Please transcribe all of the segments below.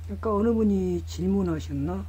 아까 어느 분이 질문하셨나?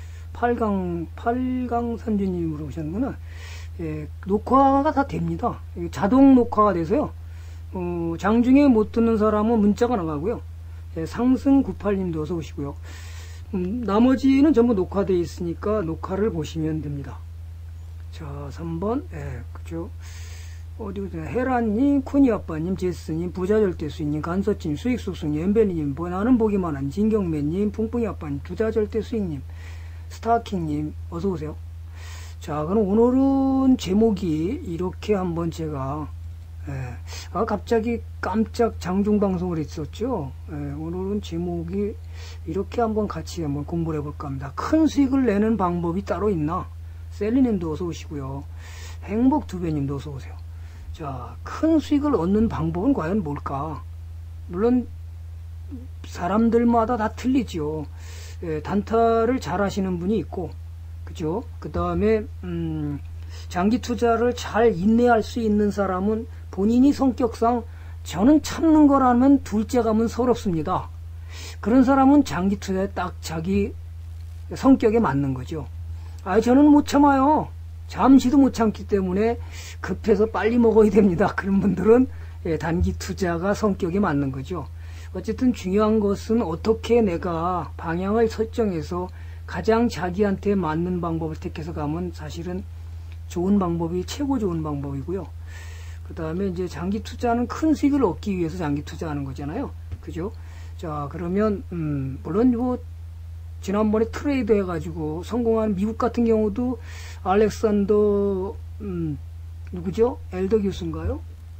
8강 선주님이 물어보셨구나. 예, 녹화가 다 됩니다. 자동 녹화가 돼서요. 장중에 못 듣는 사람은 문자가 나가고요. 예, 상승 98님도 어서 오시고요. 나머지는 전부 녹화되어 있으니까 녹화를 보시면 됩니다. 자, 3번. 예, 그죠. 어디보자. 헤라님, 쿠니아빠님, 제스님, 부자절대수익님, 간서님, 수익숙수님, 엠벨리님, 나는 보기만 한 진경매님, 풍풍이아빠님, 부자절대수익님, 스타킹님, 어서오세요. 자, 그럼 오늘은 제목이 이렇게 한번 제가, 갑자기 깜짝 장중방송을 했었죠. 오늘은 제목이 이렇게 한번 같이 한번 공부를 해볼까 합니다. 큰 수익을 내는 방법이 따로 있나? 셀리님도 어서 오시고요. 행복 두배님도 어서 오세요. 자, 큰 수익을 얻는 방법은 과연 뭘까? 물론 사람들마다 다 틀리죠. 단타를 잘 하시는 분이 있고, 그죠? 그 다음에 장기 투자를 잘 인내할 수 있는 사람은 본인이 성격상 저는 참는 거라면 둘째 가면 서럽습니다. 그런 사람은 장기 투자에 딱 자기 성격에 맞는 거죠. 저는 못 참아요. 잠시도 못 참기 때문에 급해서 빨리 먹어야 됩니다. 그런 분들은 단기 투자가 성격에 맞는 거죠. 어쨌든 중요한 것은 어떻게 내가 방향을 설정해서 가장 자기한테 맞는 방법을 택해서 가면 사실은 좋은 방법이 최고 좋은 방법이고요. 그 다음에 이제 장기 투자는 큰 수익을 얻기 위해서 장기 투자하는 거잖아요. 그죠? 자, 그러면, 물론 뭐, 지난번에 트레이드 해가지고 성공한 미국 같은 경우도 알렉산더, 누구죠? 엘더 교수인가요?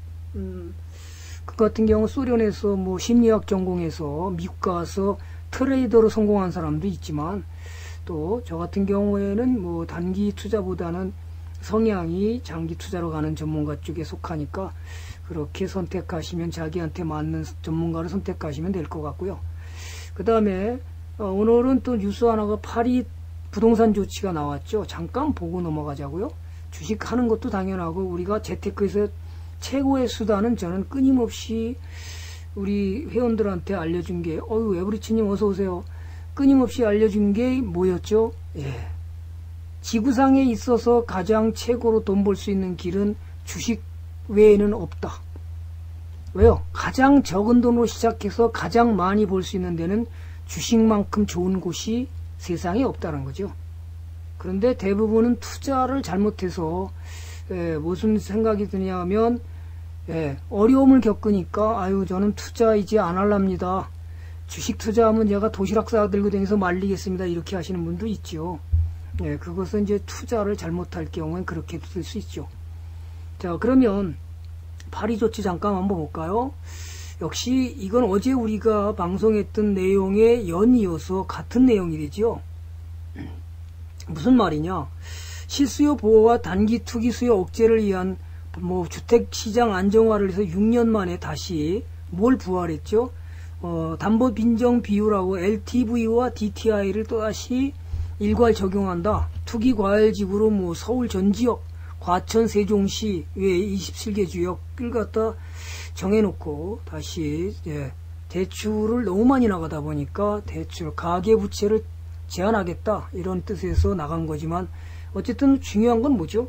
그 같은 경우 소련에서 뭐 심리학 전공해서 미국 가서 트레이더로 성공한 사람도 있지만 또 저 같은 경우에는 뭐 단기 투자보다는 성향이 장기 투자로 가는 전문가 쪽에 속하니까 그렇게 선택하시면 자기한테 맞는 전문가를 선택하시면 될 것 같고요. 그 다음에 오늘은 또 뉴스 하나가 파리 부동산 조치가 나왔죠. 잠깐 보고 넘어가자고요. 주식하는 것도 당연하고 우리가 재테크에서 최고의 수단은 저는 끊임없이 우리 회원들한테 알려준 게 에브리치님 어서오세요. 끊임없이 알려준 게 뭐였죠? 예. 지구상에 있어서 가장 최고로 돈 벌 수 있는 길은 주식 외에는 없다. 왜요? 가장 적은 돈으로 시작해서 가장 많이 벌 수 있는 데는 주식만큼 좋은 곳이 세상에 없다는 거죠. 그런데 대부분은 투자를 잘못해서 무슨 생각이 드냐 하면 어려움을 겪으니까 저는 투자 이제 안 할랍니다. 주식 투자하면 제가 도시락 싸들고 다니면서 말리겠습니다. 이렇게 하시는 분도 있죠. 그것은 이제 투자를 잘못할 경우엔 그렇게 될 수 있죠. 자, 그러면 파리 조치 잠깐 한번 볼까요? 역시 이건 어제 우리가 방송했던 내용에 연이어서 같은 내용이 되죠. 무슨 말이냐? 실수요 보호와 단기 투기 수요 억제를 위한 주택시장 안정화를 해서 6년 만에 다시 뭘 부활했죠? 담보 빈정 비율하고 LTV와 DTI를 또다시 일괄 적용한다. 투기 과열지구로 서울 전 지역, 과천 세종시 외 27개 지역을 갖다 정해놓고 다시 대출을 너무 많이 나가다 보니까 대출 가계부채를 제한하겠다 이런 뜻에서 나간 거지만 어쨌든 중요한 건 뭐죠?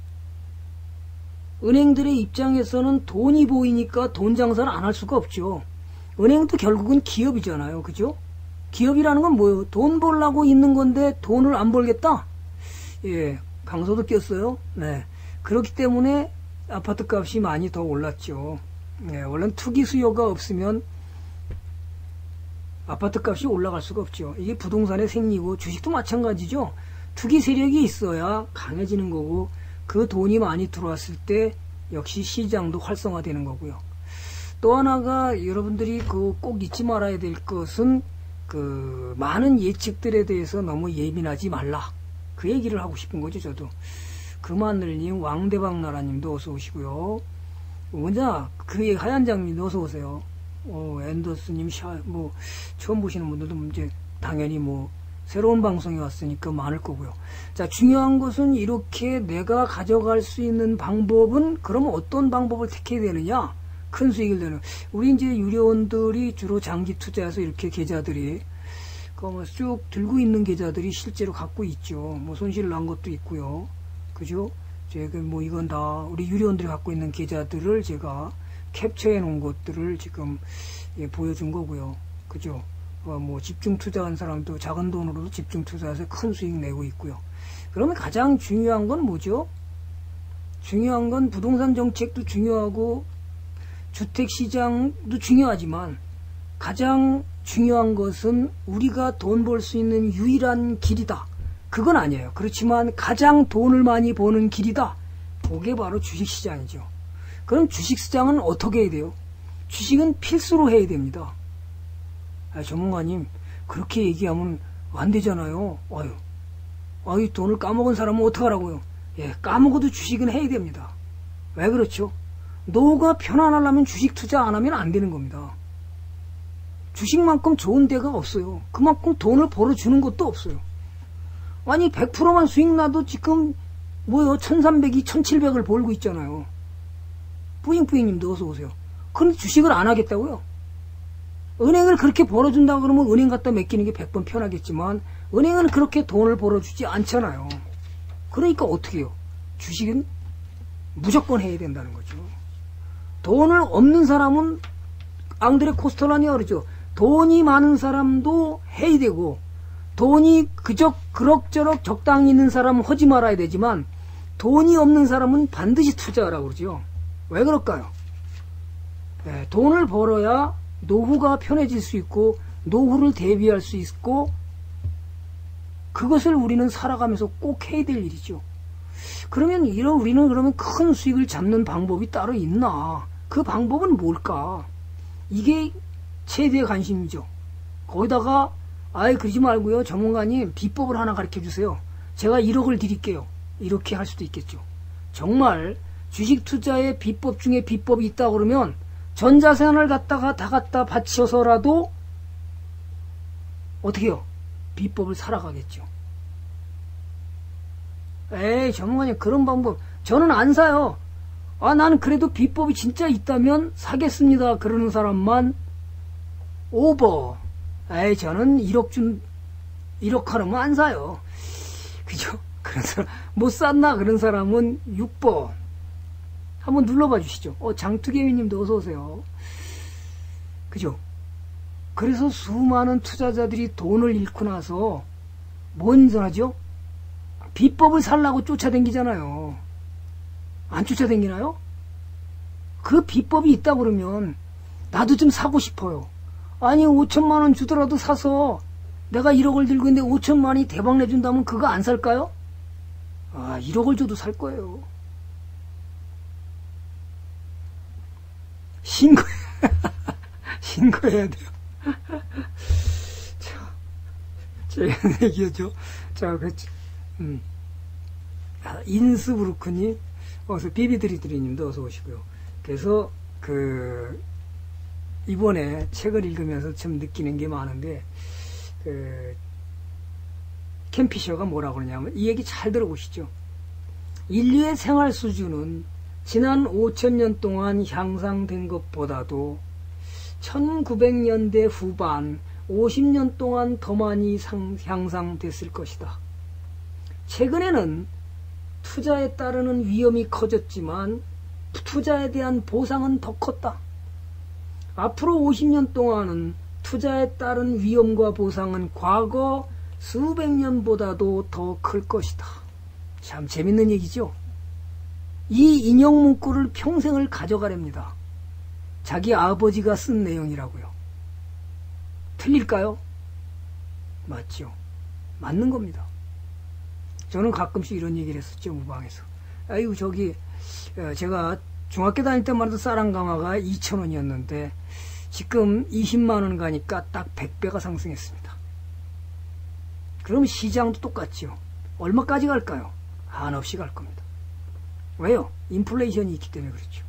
은행들의 입장에서는 돈이 보이니까 돈 장사를 안 할 수가 없죠. 은행도 결국은 기업이잖아요. 그죠? 기업이라는 건 뭐예요? 돈 벌라고 있는 건데 돈을 안 벌겠다? 강서도 꼈어요. 네. 그렇기 때문에 아파트 값이 많이 더 올랐죠. 원래는 투기 수요가 없으면 아파트 값이 올라갈 수가 없죠. 이게 부동산의 생리고 주식도 마찬가지죠. 투기 세력이 있어야 강해지는 거고 그 돈이 많이 들어왔을 때 역시 시장도 활성화되는 거고요. 또 하나가 여러분들이 꼭 잊지 말아야 될 것은 많은 예측들에 대해서 너무 예민하지 말라. 그 얘기를 하고 싶은 거죠, 저도. 금하늘님, 왕대박나라님도 어서 오시고요. 먼저 하얀장님도 어서 오세요. 앤더스님, 처음 보시는 분들도 이제 당연히 새로운 방송에 왔으니까 많을 거고요. 자, 중요한 것은 이렇게 내가 가져갈 수 있는 방법은 그러면 어떤 방법을 택해야 되느냐? 큰 수익을 내는. 우리 이제 유료원들이 주로 장기 투자해서 이렇게 계좌들이 쭉 들고 있는 계좌들이 실제로 갖고 있죠. 뭐 손실 난 것도 있고요. 그죠? 제가 뭐 이건 다 우리 유료원들이 갖고 있는 계좌들을 제가 캡처해 놓은 것들을 지금 보여준 거고요. 그죠? 뭐 집중 투자한 사람도 작은 돈으로도 집중 투자해서 큰 수익 내고 있고요. 그러면 가장 중요한 건 뭐죠? 중요한 건 부동산 정책도 중요하고 주택시장도 중요하지만 가장 중요한 것은 우리가 돈 벌 수 있는 유일한 길이다. 그건 아니에요. 그렇지만 가장 돈을 많이 버는 길이다. 그게 바로 주식시장이죠. 그럼 주식시장은 어떻게 해야 돼요? 주식은 필수로 해야 됩니다. 전문가님 그렇게 얘기하면 안 되잖아요. 아유 돈을 까먹은 사람은 어떡하라고요? 예, 까먹어도 주식은 해야 됩니다. 왜 그렇죠? 노후가 편안하려면 주식 투자 안 하면 안 되는 겁니다. 주식만큼 좋은 데가 없어요. 그만큼 돈을 벌어주는 것도 없어요. 아니 100%만 수익 나도 지금 뭐요 1300이 1700을 벌고 있잖아요. 뿌잉뿌잉님도 어서 오세요. 그런데 주식을 안 하겠다고요? 은행을 그렇게 벌어준다 그러면 은행 갖다 맡기는 게 100번 편하겠지만 은행은 그렇게 돈을 벌어주지 않잖아요. 그러니까 어떻게 해요? 주식은 무조건 해야 된다는 거죠. 돈을 없는 사람은 앙드레 코스텔란이 그러죠. 돈이 많은 사람도 해야 되고 돈이 그럭저럭 적당히 있는 사람은 하지 말아야 되지만 돈이 없는 사람은 반드시 투자하라고 그러죠. 왜 그럴까요? 네, 돈을 벌어야 노후가 편해질 수 있고 노후를 대비할 수 있고 그것을 우리는 살아가면서 꼭 해야 될 일이죠. 그러면 우리는 그러면 큰 수익을 잡는 방법이 따로 있나? 그 방법은 뭘까? 이게 최대의 관심이죠. 거기다가 그러지 말고요. 전문가님 비법을 하나 가르쳐 주세요. 제가 1억을 드릴게요. 이렇게 할 수도 있겠죠. 정말 주식 투자의 비법 중에 비법이 있다 그러면 전 자산을 다 갖다 바쳐서라도 어떻게 해요? 비법을 살아가겠죠. 전문가님 그런 방법 저는 안 사요. 나는 그래도 비법이 진짜 있다면 사겠습니다. 그러는 사람만 오버. 저는 1억 하면 안 사요. 그죠? 그런 사람 못 샀나? 그런 사람은 6번. 한번 눌러봐 주시죠. 장투개미님도 어서 오세요. 그죠? 그래서 수많은 투자자들이 돈을 잃고 나서 뭔 하죠? 비법을 살라고 쫓아다니잖아요. 안 쫓아다니나요? 그 비법이 있다 그러면 나도 좀 사고 싶어요. 아니 5천만 원 주더라도 사서 내가 1억을 들고 있는데 5천만 원이 대박 내준다면 그거 안 살까요? 1억을 줘도 살 거예요. 신고해야 돼요. 제가 얘기하죠. 자, 인스부르크님, 비비드리드리님도 어서 오시고요. 그래서, 이번에 책을 읽으면서 좀 느끼는 게 많은데, 캠피셔가 뭐라고 그러냐면, 이 얘기 잘 들어보시죠. 인류의 생활 수준은 지난 5000년 동안 향상된 것보다도 1900년대 후반 50년 동안 더 많이 향상됐을 것이다. 최근에는 투자에 따르는 위험이 커졌지만 투자에 대한 보상은 더 컸다. 앞으로 50년 동안은 투자에 따른 위험과 보상은 과거 수백 년보다도 더 클 것이다. 참 재밌는 얘기죠. 이 인용 문구를 평생을 가져가랍니다. 자기 아버지가 쓴 내용이라고요. 틀릴까요? 맞죠. 맞는 겁니다. 저는 가끔씩 이런 얘기를 했었죠. 무방에서. 제가 중학교 다닐 때만 해도 쌀한가마가 2,000원이었는데 지금 20만 원 가니까 딱 100배가 상승했습니다. 그럼 시장도 똑같죠. 얼마까지 갈까요? 한없이 갈 겁니다. 왜요? 인플레이션이 있기 때문에 그렇죠.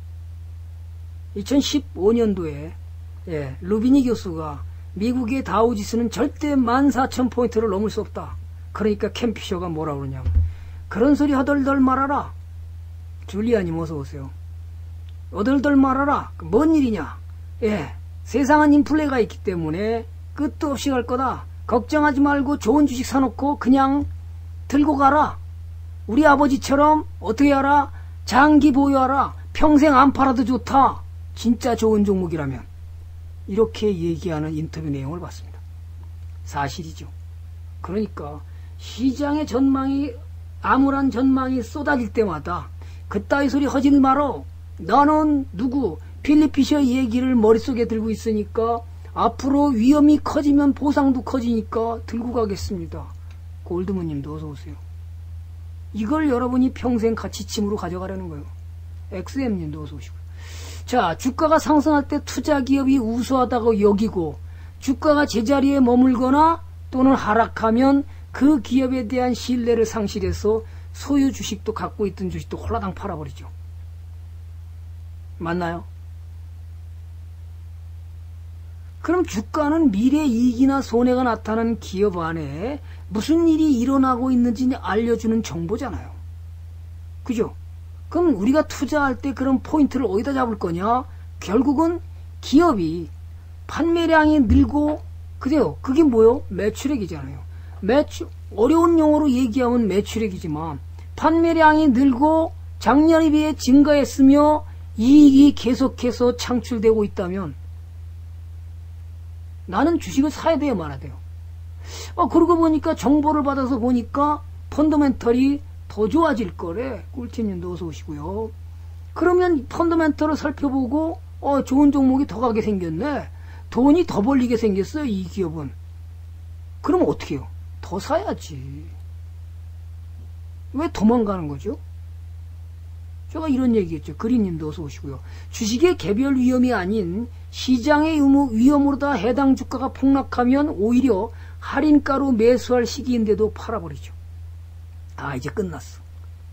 2015년도에 루비니 교수가 미국의 다우지수는 절대 14,000포인트를 넘을 수 없다. 그러니까 캠피셔가 뭐라고 그러냐면 그런 소리 허덜덜 말아라. 줄리아님 어서 오세요. 허덜덜 말아라. 뭔 일이냐? 세상은 인플레가 있기 때문에 끝도 없이 갈 거다. 걱정하지 말고 좋은 주식 사놓고 그냥 들고 가라. 우리 아버지처럼 어떻게 하라? 장기 보유하라. 평생 안 팔아도 좋다. 진짜 좋은 종목이라면. 이렇게 얘기하는 인터뷰 내용을 봤습니다. 사실이죠. 그러니까 시장의 전망이 암울한 전망이 쏟아질 때마다 그따위 소리 하지 말어. 나는 누구 필립 피셔 얘기를 머릿속에 들고 있으니까 앞으로 위험이 커지면 보상도 커지니까 들고 가겠습니다. 골드문님도 어서 오세요. 이걸 여러분이 평생 가치침으로 가져가려는 거예요. XM님도 어서 오시고요. 자, 주가가 상승할 때 투자 기업이 우수하다고 여기고 주가가 제자리에 머물거나 또는 하락하면 그 기업에 대한 신뢰를 상실해서 소유 주식도 갖고 있던 주식도 홀라당 팔아버리죠. 맞나요? 그럼 주가는 미래 이익이나 손해가 나타난 기업 안에 무슨 일이 일어나고 있는지 알려주는 정보잖아요. 그죠? 그럼 우리가 투자할 때 그런 포인트를 어디다 잡을 거냐? 결국은 기업이 판매량이 늘고, 그래요. 그게 뭐요? 매출액이잖아요. 어려운 용어로 얘기하면 매출액이지만, 판매량이 늘고 작년에 비해 증가했으며 이익이 계속해서 창출되고 있다면, 나는 주식을 사야 돼요, 말아야 돼요? 그러고 보니까 정보를 받아서 보니까 펀더멘털이 더 좋아질 거래. 꿀팁님도 어서 오시고요. 그러면 펀더멘털을 살펴보고 좋은 종목이 더 가게 생겼네. 돈이 더 벌리게 생겼어요, 이 기업은. 그럼 어떻게 해요? 더 사야지. 왜 도망가는 거죠? 제가 이런 얘기했죠. 그린님도 어서 오시고요. 주식의 개별 위험이 아닌 시장의 위험으로다 해당 주가가 폭락하면 오히려 할인가로 매수할 시기인데도 팔아버리죠. 아, 이제 끝났어.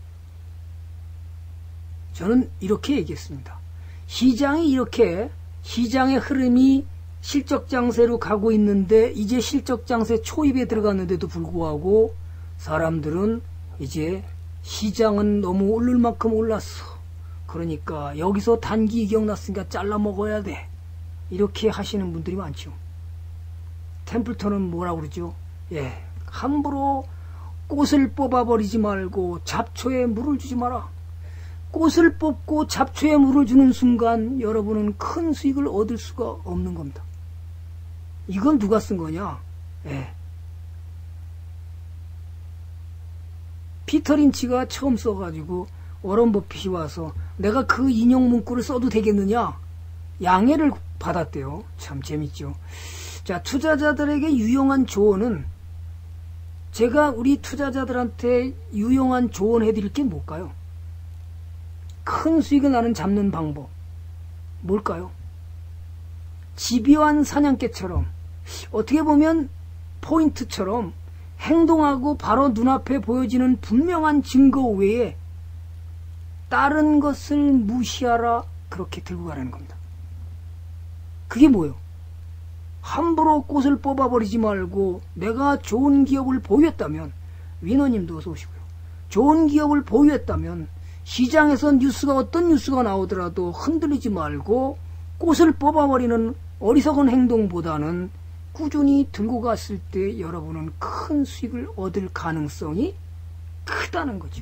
저는 이렇게 얘기했습니다. 시장이 이렇게 시장의 흐름이 실적장세로 가고 있는데 이제 실적장세 초입에 들어갔는데도 불구하고 사람들은 이제 시장은 너무 오를 만큼 올랐어. 그러니까 여기서 단기 이격 났으니까 잘라 먹어야 돼. 이렇게 하시는 분들이 많죠. 템플턴은 뭐라고 그러죠? 예, 함부로 꽃을 뽑아버리지 말고 잡초에 물을 주지 마라. 꽃을 뽑고 잡초에 물을 주는 순간 여러분은 큰 수익을 얻을 수가 없는 겁니다. 이건 누가 쓴 거냐? 예. 피터 린치가 처음 써가지고 워런 버핏이 와서 내가 그 인용 문구를 써도 되겠느냐? 양해를 받았대요. 참 재밌죠. 자, 투자자들에게 유용한 조언은 제가 우리 투자자들한테 유용한 조언 해드릴 게 뭘까요? 큰 수익을 나는 잡는 방법 뭘까요? 집요한 사냥개처럼 어떻게 보면 포인트처럼 행동하고 바로 눈앞에 보여지는 분명한 증거 외에 다른 것을 무시하라, 그렇게 들고 가라는 겁니다. 그게 뭐예요? 함부로 꽃을 뽑아버리지 말고 내가 좋은 기업을 보유했다면, 위너님도 어서 오시고요. 좋은 기업을 보유했다면 시장에서 어떤 뉴스가 나오더라도 흔들리지 말고 꽃을 뽑아버리는 어리석은 행동보다는 꾸준히 들고 갔을 때 여러분은 큰 수익을 얻을 가능성이 크다는 거죠.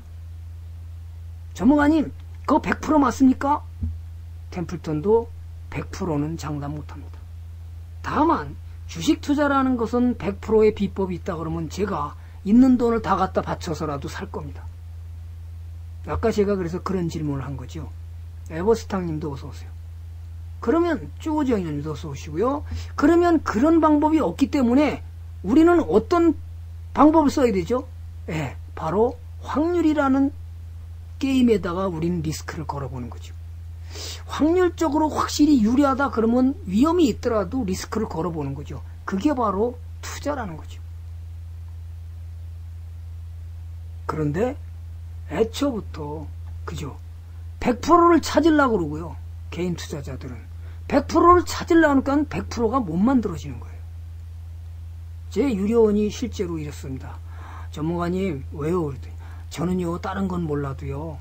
전문가님, 그거 100% 맞습니까? 템플턴도 100%는 장담 못합니다. 다만 주식 투자라는 것은 100%의 비법이 있다 그러면 제가 있는 돈을 다 갖다 바쳐서라도 살 겁니다. 아까 제가 그래서 그런 질문을 한 거죠. 에버스탕님도 어서 오세요. 그러면 쪼정님도 어서 오시고요. 그러면 그런 방법이 없기 때문에 우리는 어떤 방법을 써야 되죠? 예, 바로 확률이라는 게임에다가 우리는 리스크를 걸어보는 거죠. 확률적으로 확실히 유리하다 그러면 위험이 있더라도 리스크를 걸어보는 거죠. 그게 바로 투자라는 거죠. 그런데 애초부터 그죠? 100%를 찾으려고 그러고요. 개인 투자자들은 100%를 찾으려고 하니까 100%가 못 만들어지는 거예요. 제 유료원이 실제로 이랬습니다. 전문가님 왜요? 저는요 다른 건 몰라도요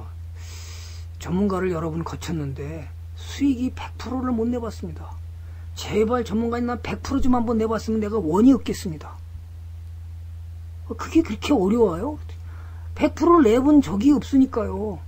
전문가를 여러 분 거쳤는데 수익이 100%를 못 내봤습니다. 제발 전문가님 난 100% 좀 한번 내봤으면 내가 원이 없겠습니다. 그게 그렇게 어려워요? 100%를 내본 적이 없으니까요.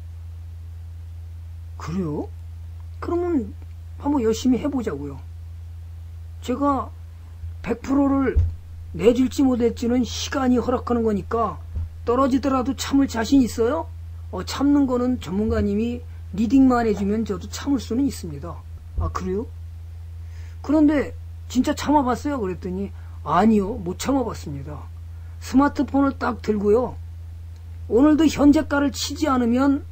그래요? 그러면 한번 열심히 해보자고요. 제가 100%를 내줄지 못할지는 시간이 허락하는 거니까 떨어지더라도 참을 자신 있어요? 참는 거는 전문가님이 리딩만 해주면 저도 참을 수는 있습니다. 아, 그래요? 그런데 진짜 참아봤어요? 그랬더니 아니요, 못 참아봤습니다. 스마트폰을 딱 들고요. 오늘도 현재가를 치지 않으면,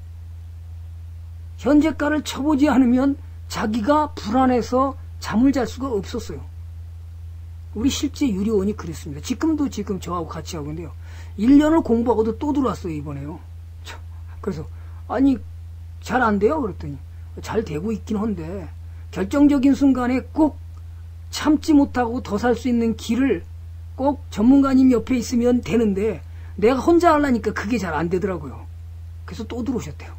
현재가를 쳐보지 않으면 자기가 불안해서 잠을 잘 수가 없었어요. 우리 실제 유료원이 그랬습니다. 지금도 지금 저하고 같이 하고 있는데요. 1년을 공부하고도 또 들어왔어요, 이번에요. 그래서 아니 잘 안 돼요? 그랬더니 잘 되고 있긴 한데 결정적인 순간에 꼭 참지 못하고 더 살 수 있는 길을 꼭 전문가님 옆에 있으면 되는데 내가 혼자 하려니까 그게 잘 안 되더라고요. 그래서 또 들어오셨대요.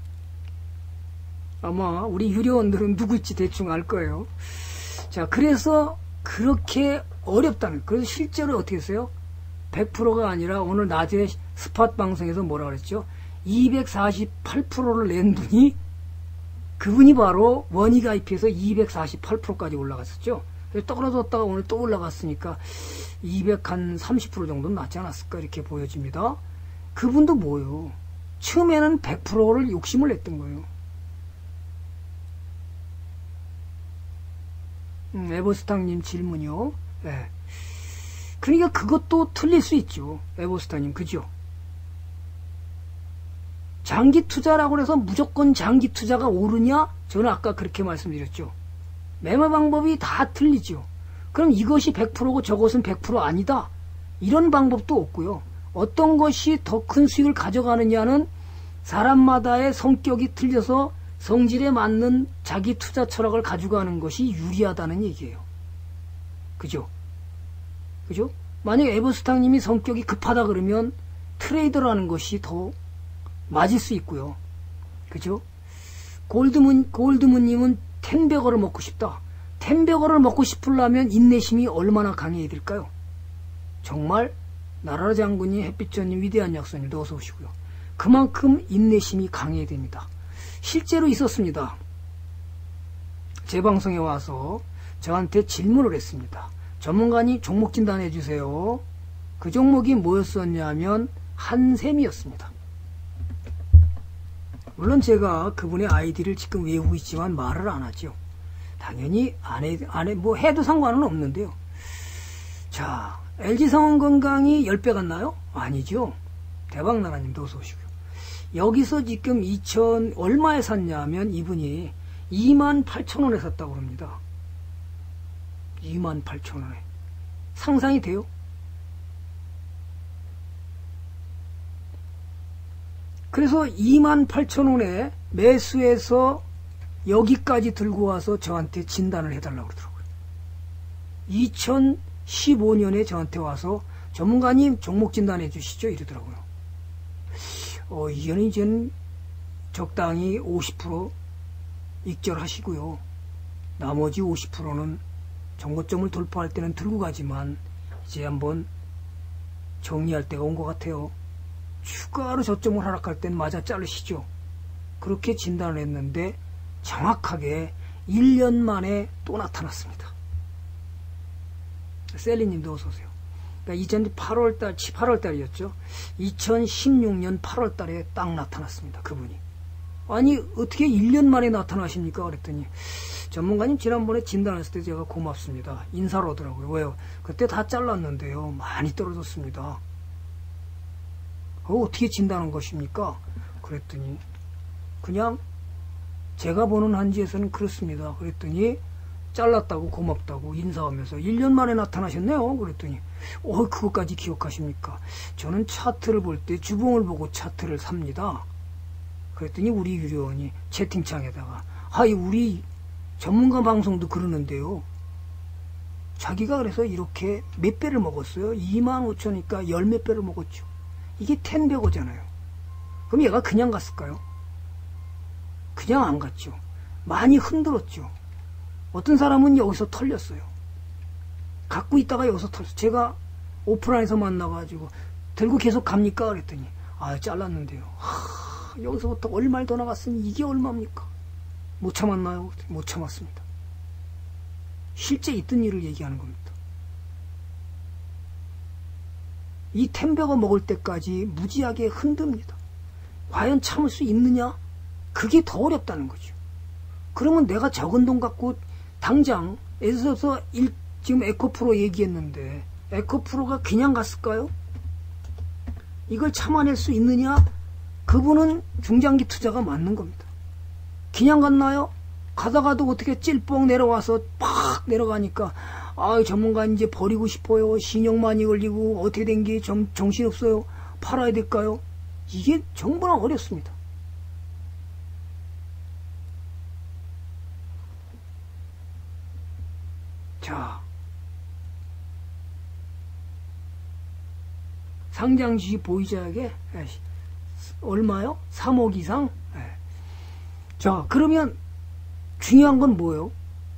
아마 우리 유료원들은 누굴지 대충 알 거예요. 자, 그래서 그렇게 어렵다는, 그래서 실제로 어떻게 했어요? 100%가 아니라 오늘 낮에 스팟 방송에서 뭐라 그랬죠? 248%를 낸 분이, 그분이 바로 원이 가입해서 248%까지 올라갔었죠. 그래서 떨어졌다가 오늘 또 올라갔으니까 230% 정도는 낫지 않았을까 이렇게 보여집니다. 그분도 뭐예요? 처음에는 100%를 욕심을 냈던 거예요. 에버스탕님 질문이요. 네. 그러니까 그것도 틀릴 수 있죠. 에버스탕님, 그죠? 장기 투자라고 해서 무조건 장기 투자가 오르냐? 저는 아까 그렇게 말씀드렸죠. 매매 방법이 다 틀리죠. 그럼 이것이 100%고 저것은 100% 아니다. 이런 방법도 없고요. 어떤 것이 더 큰 수익을 가져가느냐는 사람마다의 성격이 틀려서 성질에 맞는 자기 투자 철학을 가져가는 것이 유리하다는 얘기예요. 그죠? 그죠? 만약에 에버스탕님이 성격이 급하다 그러면 트레이더라는 것이 더 맞을 수 있고요. 그죠? 골드문님은 텐베거를 먹고 싶다. 텐베거를 먹고 싶으려면 인내심이 얼마나 강해야 될까요? 정말 나라라 장군님, 햇빛전님, 위대한 약손님도 어서 오시고요. 그만큼 인내심이 강해야 됩니다. 실제로 있었습니다. 제 방송에 와서 저한테 질문을 했습니다. 전문가님 종목 진단해 주세요. 그 종목이 뭐였었냐면 한샘이었습니다. 물론 제가 그분의 아이디를 지금 외우고 있지만 말을 안 하죠. 당연히 뭐 해도 상관은 없는데요. 자, LG성원건강이 10배 갔나요? 아니죠. 대박나라님도 어서 오시고요. 여기서 지금 얼마에 샀냐면 이분이 28,000원에 샀다고 합니다. 28,000원에. 상상이 돼요? 그래서 28,000원에 매수해서 여기까지 들고 와서 저한테 진단을 해달라고 그러더라고요. 2015년에 저한테 와서 전문가님 종목 진단해 주시죠 이러더라고요. 이거는 이제는 적당히 50% 익절하시고요. 나머지 50%는 정고점을 돌파할 때는 들고 가지만 이제 한번 정리할 때가 온 것 같아요. 추가로 저점을 하락할 땐 맞아 자르시죠. 그렇게 진단을 했는데 정확하게 1년 만에 또 나타났습니다. 셀리님도 어서오세요. 그러니까 8월달이었죠. 2016년 8월달에 딱 나타났습니다. 그분이. 아니 어떻게 1년 만에 나타나십니까? 그랬더니 전문가님 지난번에 진단했을 때 제가 고맙습니다. 인사를 하더라고요. 왜요? 그때 다 잘랐는데요. 많이 떨어졌습니다. 어떻게 진단한 것입니까? 그랬더니 그냥 제가 보는 한지에서는 그렇습니다. 그랬더니 잘랐다고 고맙다고 인사하면서 1년 만에 나타나셨네요. 그랬더니 그것까지 기억하십니까? 저는 차트를 볼 때 주봉을 보고 차트를 삽니다. 그랬더니 우리 유료원이 채팅창에다가 우리 전문가 방송도 그러는데요. 자기가 그래서 이렇게 몇 배를 먹었어요? 25,000이니까 10몇 배를 먹었죠. 이게 텐베거잖아요. 그럼 얘가 그냥 갔을까요? 그냥 안 갔죠. 많이 흔들었죠. 어떤 사람은 여기서 털렸어요. 갖고 있다가 여기서 털렸어요. 제가 오프라인에서 만나가지고 들고 계속 갑니까? 그랬더니 잘랐는데요. 여기서부터 얼마를 더 나갔으니 이게 얼마입니까? 못 참았나요? 못 참았습니다. 실제 있던 일을 얘기하는 겁니다. 이 템버거 먹을 때까지 무지하게 흔듭니다. 과연 참을 수 있느냐? 그게 더 어렵다는 거죠. 그러면 내가 적은 돈 갖고 당장 애써서 지금 에코프로 얘기했는데 에코프로가 그냥 갔을까요? 이걸 참아낼 수 있느냐? 그분은 중장기 투자가 맞는 겁니다. 그냥 갔나요? 가다가도 어떻게 찔뽕 내려와서 팍 내려가니까 전문가 이제 버리고 싶어요. 신용 많이 걸리고 어떻게 된 게 정신없어요. 팔아야 될까요? 이게 정말 어렵습니다. 자, 상장주식 보유자에게 얼마요? 3억 이상? 자, 그러면 중요한 건 뭐예요?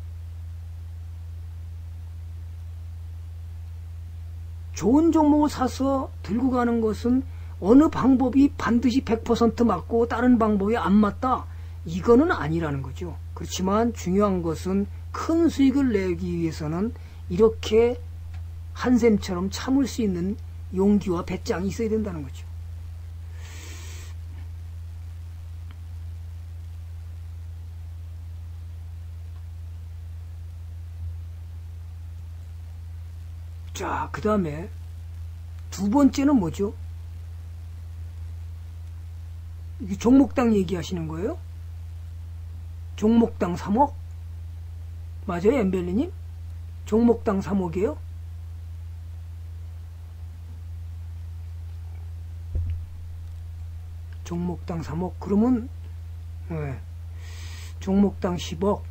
좋은 종목을 사서 들고 가는 것은 어느 방법이 반드시 100% 맞고 다른 방법이 안 맞다. 이거는 아니라는 거죠. 그렇지만 중요한 것은 큰 수익을 내기 위해서는 이렇게 한샘처럼 참을 수 있는 용기와 배짱이 있어야 된다는 거죠. 자, 그 다음에 두 번째는 뭐죠? 이게 종목당 얘기하시는 거예요? 종목당 3억? 맞아요, 엠벨리님? 종목당 3억이에요? 종목당 3억. 그러면 종목당 10억.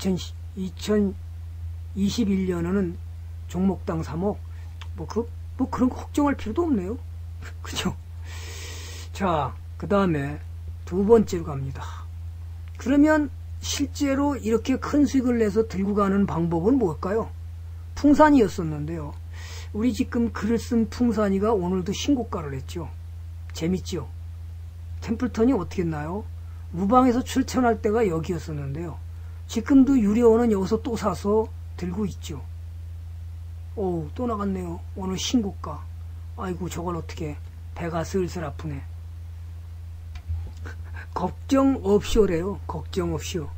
2021년에는 종목당 3억. 뭐 그런 거 걱정할 필요도 없네요. 그죠? 자, 그 다음에 두 번째로 갑니다. 그러면 실제로 이렇게 큰 수익을 내서 들고 가는 방법은 뭘까요? 풍산이었었는데요. 우리 지금 글을 쓴 풍산이가 오늘도 신고가를 했죠. 재밌죠? 템플턴이 어떻게 했나요? 무방에서 출천할 때가 여기였었는데요. 지금도 유료원은 여기서 또 사서 들고 있죠. 오, 또 나갔네요. 오늘 신고가. 아이고, 저걸 어떻게, 배가 슬슬 아프네. 걱정 없이오래요. 걱정 없이오.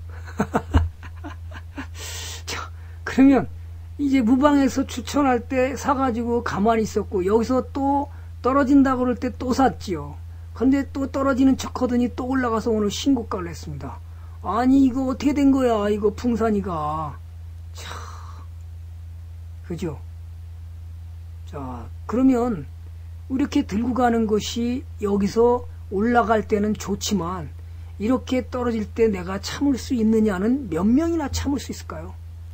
자, 그러면 이제 무방에서 추천할 때 사가지고 가만히 있었고 여기서 또 떨어진다고 그럴 때 또 샀지요. 근데 또 떨어지는 척 하더니 또 올라가서 오늘 신고가를 했습니다. 아니 이거 어떻게 된 거야 이거 풍산이가. 참, 그죠? 자, 그러면 이렇게 들고 가는 것이 여기서 올라갈 때는 좋지만 이렇게 떨어질 때 내가 참을 수 있느냐는 몇 명이나 참을 수 있을까요?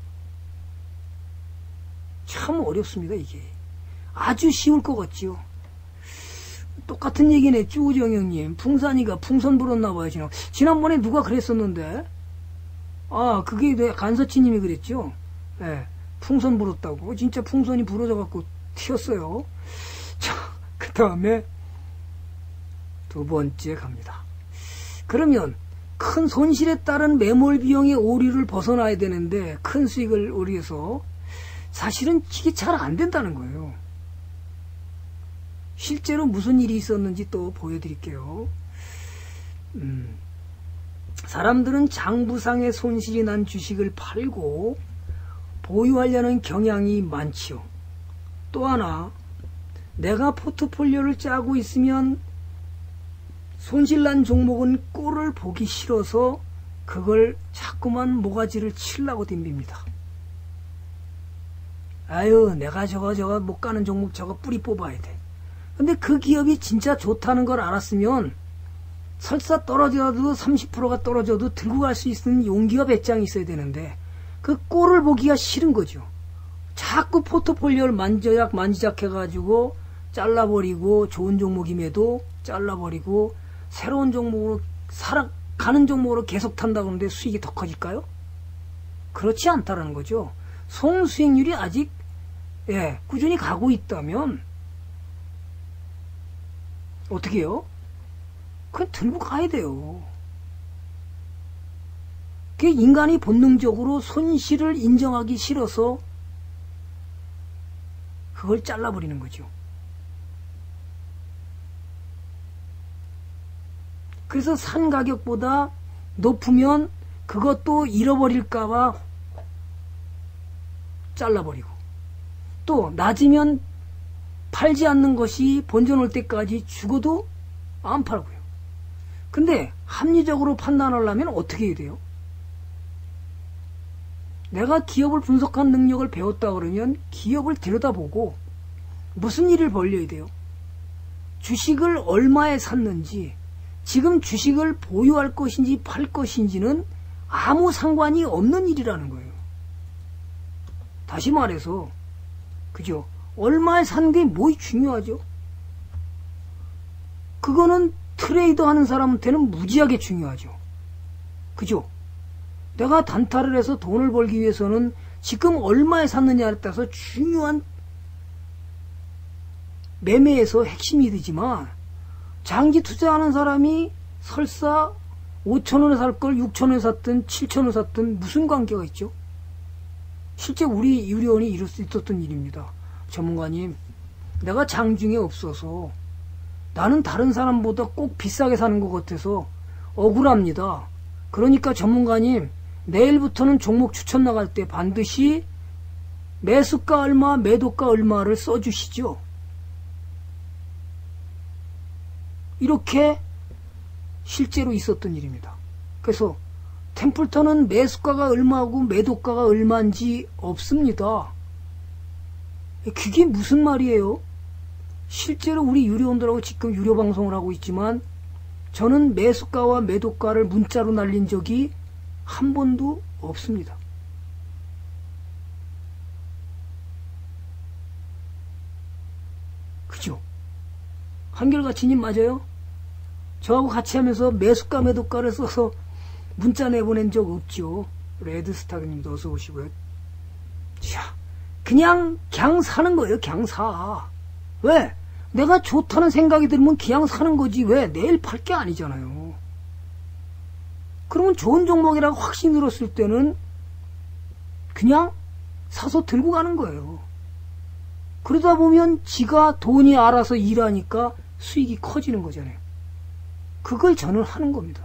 참 어렵습니다. 이게 아주 쉬울 것 같지요. 똑같은 얘기네. 쭈우정 형님, 풍산이가 풍선 불었나 봐요. 지난번에 누가 그랬었는데, 그게 간서치님이 그랬죠. 네, 풍선 불었다고. 진짜 풍선이 불어져 갖고 튀었어요. 자, 그 다음에 두 번째 갑니다. 그러면 큰 손실에 따른 매몰 비용의 오류를 벗어나야 되는데 큰 수익을 위해서 사실은 이게 잘 안 된다는 거예요. 실제로 무슨 일이 있었는지 또 보여드릴게요. 사람들은 장부상의 손실이 난 주식을 팔고 보유하려는 경향이 많지요. 또 하나, 내가 포트폴리오를 짜고 있으면 손실난 종목은 꼴을 보기 싫어서 그걸 자꾸만 모가지를 치려고 덤빕니다. 아유, 내가 저거 못 가는 종목 저거 뿌리 뽑아야 돼. 근데 그 기업이 진짜 좋다는 걸 알았으면 설사 떨어져도 30%가 떨어져도 들고 갈 수 있는 용기와 배짱이 있어야 되는데 그 꼴을 보기가 싫은 거죠. 자꾸 포트폴리오를 만지작 해가지고 잘라버리고 좋은 종목임에도 잘라버리고 새로운 종목으로 가는 종목으로 계속 탄다고 하는데 수익이 더 커질까요? 그렇지 않다라는 거죠. 성수익률이 아직 꾸준히 가고 있다면 어떻게 해요? 그냥 들고 가야 돼요. 그 인간이 본능적으로 손실을 인정하기 싫어서 그걸 잘라버리는 거죠. 그래서 산 가격보다 높으면 그것도 잃어버릴까봐 잘라버리고, 또 낮으면 팔지 않는 것이 본전 올 때까지 죽어도 안 팔고요. 근데 합리적으로 판단하려면 어떻게 해야 돼요? 내가 기업을 분석한 능력을 배웠다 그러면 기업을 들여다보고 무슨 일을 벌려야 돼요? 주식을 얼마에 샀는지, 지금 주식을 보유할 것인지 팔 것인지는 아무 상관이 없는 일이라는 거예요. 다시 말해서, 그죠? 얼마에 산 게 뭐이 중요하죠? 그거는 트레이더 하는 사람한테는 무지하게 중요하죠. 그죠? 내가 단타를 해서 돈을 벌기 위해서는 지금 얼마에 샀느냐에 따라서 중요한 매매에서 핵심이 되지만, 장기 투자하는 사람이 설사 5,000원에 살 걸 6,000원에 샀든 7,000원에 샀든 무슨 관계가 있죠? 실제 우리 유료원이 이룰 수 있었던 일입니다. 전문가님, 내가 장중에 없어서 나는 다른 사람보다 꼭 비싸게 사는 것 같아서 억울합니다. 그러니까 전문가님, 내일부터는 종목 추천 나갈 때 반드시 매수가 얼마, 매도가 얼마를 써주시죠. 이렇게 실제로 있었던 일입니다. 그래서 템플턴은 매수가가 얼마고 매도가가 얼마인지 없습니다. 그게 무슨 말이에요? 실제로 우리 유료원들하고 지금 유료 방송을 하고 있지만 저는 매수가와 매도가를 문자로 날린 적이 한 번도 없습니다. 그죠? 한결같이님 맞아요? 저하고 같이 하면서 매수가 매도가를 써서 문자 내보낸 적 없죠. 레드스타그님도 어서 오시고요. 자, 그냥 사는 거예요. 그냥 사. 왜? 내가 좋다는 생각이 들면 그냥 사는 거지. 왜? 내일 팔 게 아니잖아요. 그러면 좋은 종목이라고 확신이 들었을 때는 그냥 사서 들고 가는 거예요. 그러다 보면 지가 돈이 알아서 일하니까 수익이 커지는 거잖아요. 그걸 저는 하는 겁니다.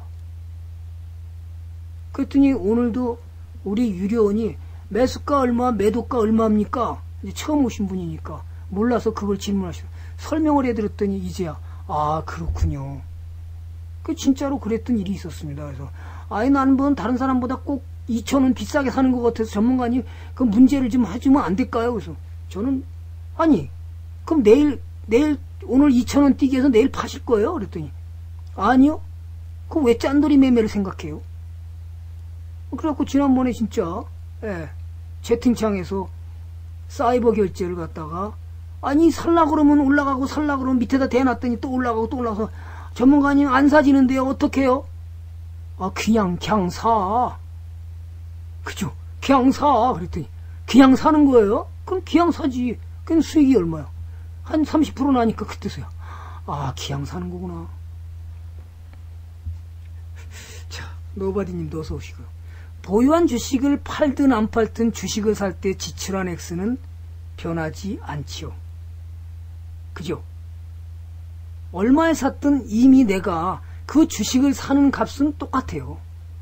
그랬더니 오늘도 우리 유료원이 매수가 얼마, 매도가 얼마입니까? 이제 처음 오신 분이니까 몰라서 그걸 질문하시고 설명을 해드렸더니 이제야 아 그렇군요. 그 진짜로 그랬던 일이 있었습니다. 그래서 나는 뭐 다른 사람보다 꼭 2,000원 비싸게 사는 것 같아서 전문가님 그 문제를 좀 해주면 안 될까요? 그래서 저는 아니 그럼 내일 오늘 2,000원 뛰기 해서 내일 파실 거예요? 그랬더니 아니요. 그럼 왜 짠돌이 매매를 생각해요? 그래갖고 지난번에 진짜 채팅창에서 사이버 결제를 갖다가 아니 살라 그러면 올라가고 살라 그러면 밑에다 대놨더니 또 올라가고 또 올라가서 전문가님 안 사지는데요 어떡해요? 그냥 사. 그죠? 그냥 사. 그랬더니 그냥 사는 거예요? 그럼 그냥 사지. 그럼 수익이 얼마야? 한 30% 나니까 그때서야 그냥 사는 거구나. 자, 노바디님도 어서 오시고요. 보유한 주식을 팔든 안 팔든 주식을 살 때 지출한 액수는 변하지 않지요. 그죠? 얼마에 샀든 이미 내가 그 주식을 사는 값은 똑같아요.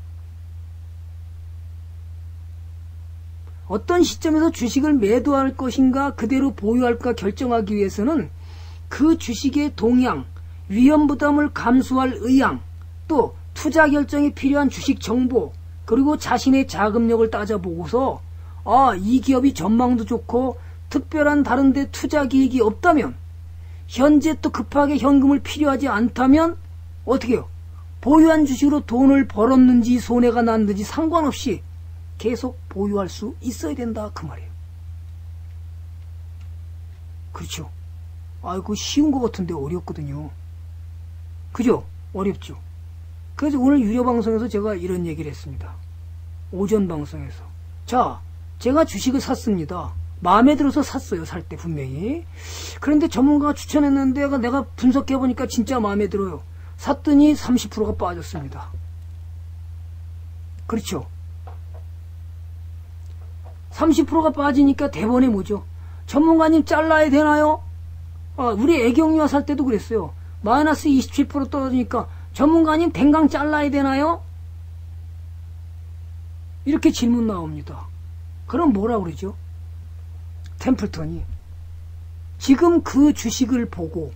어떤 시점에서 주식을 매도할 것인가 그대로 보유할까 결정하기 위해서는 그 주식의 동향, 위험 부담을 감수할 의향, 또 투자 결정에 필요한 주식 정보, 그리고 자신의 자금력을 따져보고서 이 기업이 전망도 좋고 특별한 다른 데 투자 계획이 없다면, 현재 또 급하게 현금을 필요하지 않다면 어떻게 해요? 보유한 주식으로 돈을 벌었는지 손해가 났는지 상관없이 계속 보유할 수 있어야 된다 그 말이에요. 그렇죠? 이거 쉬운 것 같은데 어렵거든요. 그죠? 어렵죠? 그래서 오늘 유료 방송에서 제가 이런 얘기를 했습니다. 오전 방송에서 자, 제가 주식을 샀습니다. 마음에 들어서 샀어요. 살 때 분명히. 그런데 전문가가 추천했는데 내가 분석해보니까 진짜 마음에 들어요. 샀더니 30%가 빠졌습니다. 그렇죠. 30%가 빠지니까 대번에 뭐죠? 전문가님 잘라야 되나요? 우리 애경유아 살 때도 그랬어요. 마이너스 27% 떨어지니까 전문가님 댕강 잘라야 되나요? 이렇게 질문 나옵니다. 그럼 뭐라 그러죠? 템플턴이 지금 그 주식을 보고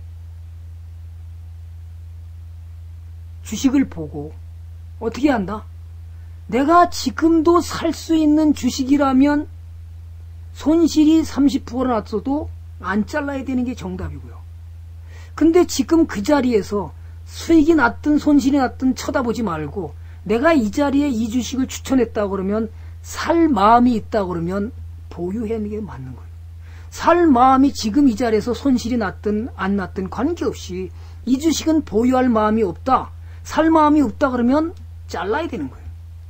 어떻게 한다? 내가 지금도 살 수 있는 주식이라면 손실이 30% 났어도 안 잘라야 되는 게 정답이고요. 근데 지금 그 자리에서 수익이 났든 손실이 났든 쳐다보지 말고 내가 이 자리에 이 주식을 추천했다 그러면 살 마음이 있다 그러면 보유하는 게 맞는 거예요. 살 마음이 지금 이 자리에서 손실이 났든 안 났든 관계없이 이 주식은 보유할 마음이 없다. 살 마음이 없다 그러면 잘라야 되는 거예요.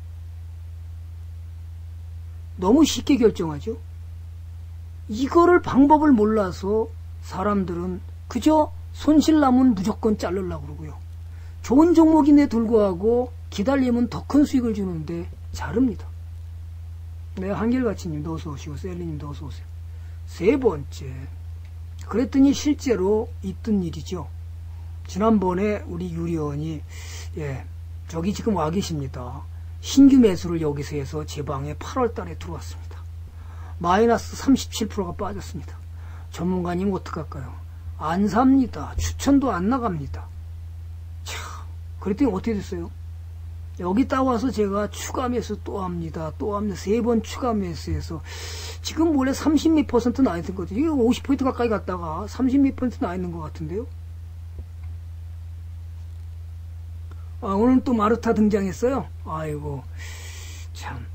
너무 쉽게 결정하죠. 이거를 방법을 몰라서 사람들은 그저 손실 나면 무조건 자르려고 그러고요. 좋은 종목인데 불구하고 기다리면 더 큰 수익을 주는데 자릅니다. 네, 한결같이님도 어서 오시고 셀리님도 어서 오세요. 세 번째, 그랬더니 실제로 있던 일이죠. 지난번에 우리 유리원이 저기 지금 와 계십니다. 신규 매수를 여기서 해서 제 방에 8월 달에 들어왔습니다. 마이너스 37%가 빠졌습니다. 전문가님 어떡할까요? 안 삽니다. 추천도 안 나갑니다. 참, 그랬더니 어떻게 됐어요? 여기 딱 와서 제가 추가 매수 또 합니다. 또 합니다. 3번 추가 매수해서 지금 원래 30몇 % 나 있는 거죠. 이거 50% 가까이 갔다가 30몇 % 나 있는 것 같은데요. 오늘 또 마르타 등장했어요. 아이고 참.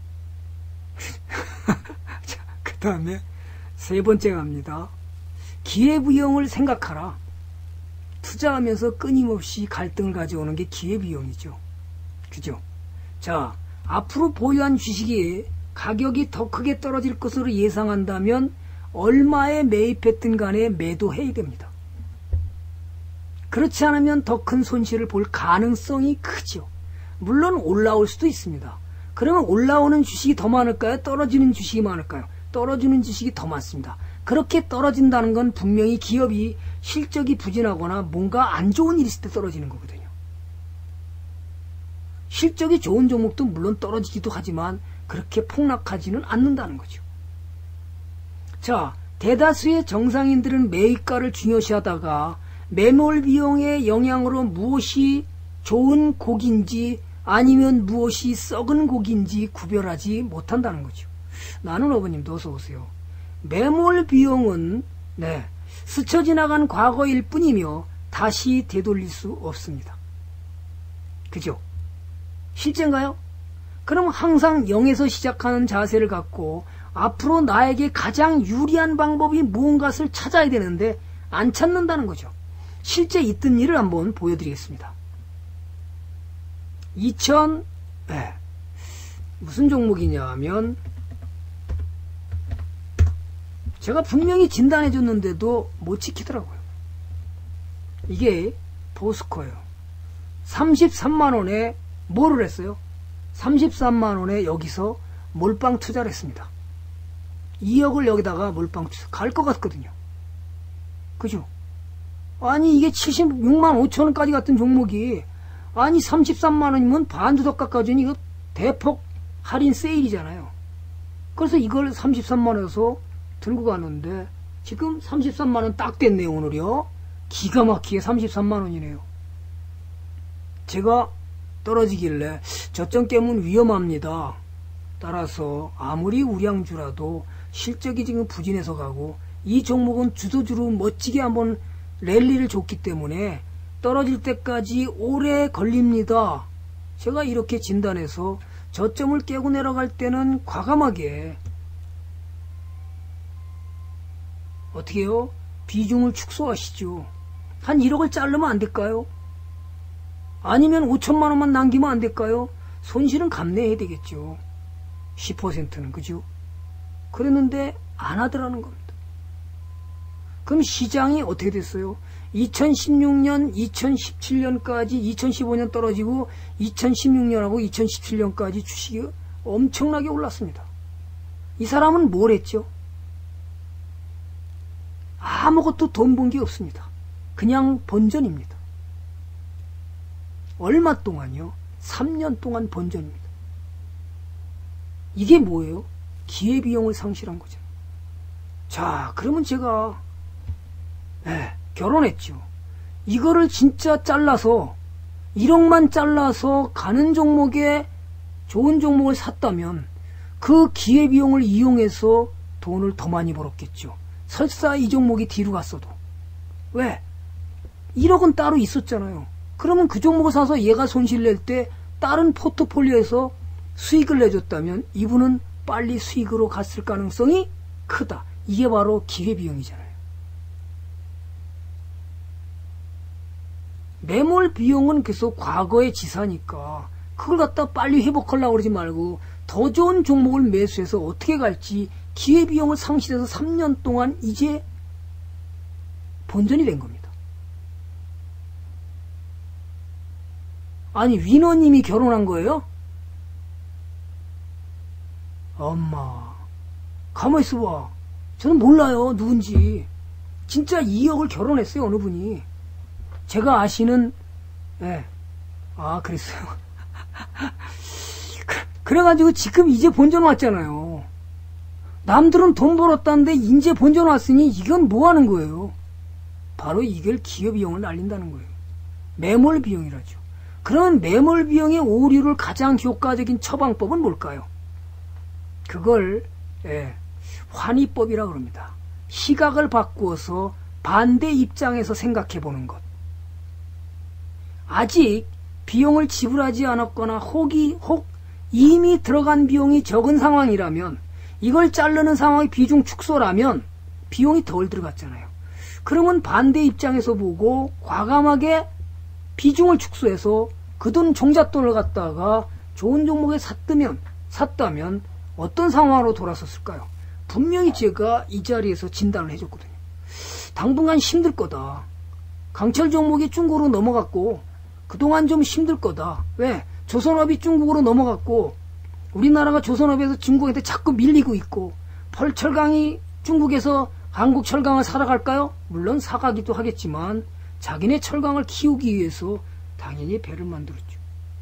자, 그 다음에 세 번째 갑니다. 기회비용을 생각하라. 투자하면서 끊임없이 갈등을 가져오는 게 기회비용이죠. 그죠? 자, 앞으로 보유한 주식이 가격이 더 크게 떨어질 것으로 예상한다면 얼마에 매입했든 간에 매도해야 됩니다. 그렇지 않으면 더 큰 손실을 볼 가능성이 크죠. 물론 올라올 수도 있습니다. 그러면 올라오는 주식이 더 많을까요? 떨어지는 주식이 많을까요? 떨어지는 주식이 더 많습니다. 그렇게 떨어진다는 건 분명히 기업이 실적이 부진하거나 뭔가 안 좋은 일이 있을 때 떨어지는 거거든요. 실적이 좋은 종목도 물론 떨어지기도 하지만 그렇게 폭락하지는 않는다는 거죠. 자, 대다수의 정상인들은 매입가를 중요시하다가 매몰 비용의 영향으로 무엇이 좋은 곡인지 아니면 무엇이 썩은 곡인지 구별하지 못한다는 거죠. 나는 어머님도 어서 오세요. 매몰 비용은 스쳐 지나간 과거일 뿐이며 다시 되돌릴 수 없습니다. 그죠? 실제인가요? 그럼 항상 0에서 시작하는 자세를 갖고 앞으로 나에게 가장 유리한 방법이 무언가를 찾아야 되는데 안 찾는다는 거죠. 실제 있던 일을 한번 보여드리겠습니다. 무슨 종목이냐 하면 제가 분명히 진단해 줬는데도 못 지키더라고요. 이게 보스코예요. 33만원에 뭐를 했어요? 33만원에 여기서 몰빵 투자를 했습니다. 2억을 여기다가 몰빵 투자 갈 것 같거든요. 그죠? 아니 이게 76만 5천원까지 갔던 종목이 아니 33만원이면 반두덕 깎아주니 이거 대폭 할인 세일이잖아요. 그래서 이걸 33만원에서 들고 가는데 지금 33만원 딱 됐네요. 오늘이요. 기가 막히게 33만원이네요. 제가 떨어지길래 저점 깨면 위험합니다. 따라서 아무리 우량주라도 실적이 지금 부진해서 가고 이 종목은 주도주로 멋지게 한번 랠리를 줬기 때문에 떨어질 때까지 오래 걸립니다. 제가 이렇게 진단해서 저점을 깨고 내려갈 때는 과감하게 어떻게 해요? 비중을 축소하시죠. 한 1억을 자르면 안 될까요? 아니면 5천만 원만 남기면 안 될까요? 손실은 감내해야 되겠죠. 10%는, 그죠? 그랬는데 안 하더라는 겁니다. 그럼 시장이 어떻게 됐어요? 2016년, 2017년까지 2015년 떨어지고 2016년하고 2017년까지 주식이 엄청나게 올랐습니다. 이 사람은 뭘 했죠? 아무것도 돈 번 게 없습니다. 그냥 번전입니다. 얼마 동안요? 3년 동안 번전입니다. 이게 뭐예요? 기회비용을 상실한 거죠. 자, 그러면 제가 결혼했죠. 이거를 진짜 잘라서 1억만 잘라서 가는 종목에 좋은 종목을 샀다면 그 기회비용을 이용해서 돈을 더 많이 벌었겠죠. 설사 이 종목이 뒤로 갔어도. 왜? 1억은 따로 있었잖아요. 그러면 그 종목을 사서 얘가 손실 낼 때 다른 포트폴리오에서 수익을 내줬다면 이분은 빨리 수익으로 갔을 가능성이 크다. 이게 바로 기회비용이잖아요. 매몰 비용은 계속 과거의 지사니까 그걸 갖다 빨리 회복하려고 그러지 말고 더 좋은 종목을 매수해서 어떻게 갈지 기회비용을 상실해서 3년 동안 이제 본전이 된 겁니다. 아니, 위너님이 결혼한 거예요? 엄마, 가만히 있어봐. 저는 몰라요, 누군지. 진짜 2억을 결혼했어요, 어느 분이. 제가 아시는, 그랬어요. 그래가지고 지금 이제 본전 왔잖아요. 남들은 돈 벌었다는데 이제 본전 왔으니 이건 뭐 하는 거예요? 바로 이걸 기회비용을 날린다는 거예요. 매몰 비용이라죠. 그런 매몰 비용의 오류를 가장 효과적인 처방법은 뭘까요? 그걸 환희법이라고 합니다. 시각을 바꾸어서 반대 입장에서 생각해 보는 것. 아직 비용을 지불하지 않았거나 혹 이미 들어간 비용이 적은 상황이라면, 이걸 자르는 상황이 비중 축소라면 비용이 덜 들어갔잖아요. 그러면 반대 입장에서 보고 과감하게 비중을 축소해서 그 돈 종잣돈을 갖다가 좋은 종목에 샀다면 어떤 상황으로 돌아섰을까요? 분명히 제가 이 자리에서 진단을 해줬거든요. 당분간 힘들 거다. 강철 종목이 중국으로 넘어갔고 그동안 좀 힘들 거다. 왜? 조선업이 중국으로 넘어갔고 우리나라가 조선업에서 중국한테 자꾸 밀리고 있고, 펄철강이 중국에서 한국 철강을 사러 갈까요? 물론 사가기도 하겠지만 자기네 철강을 키우기 위해서 당연히 배를 만들었죠.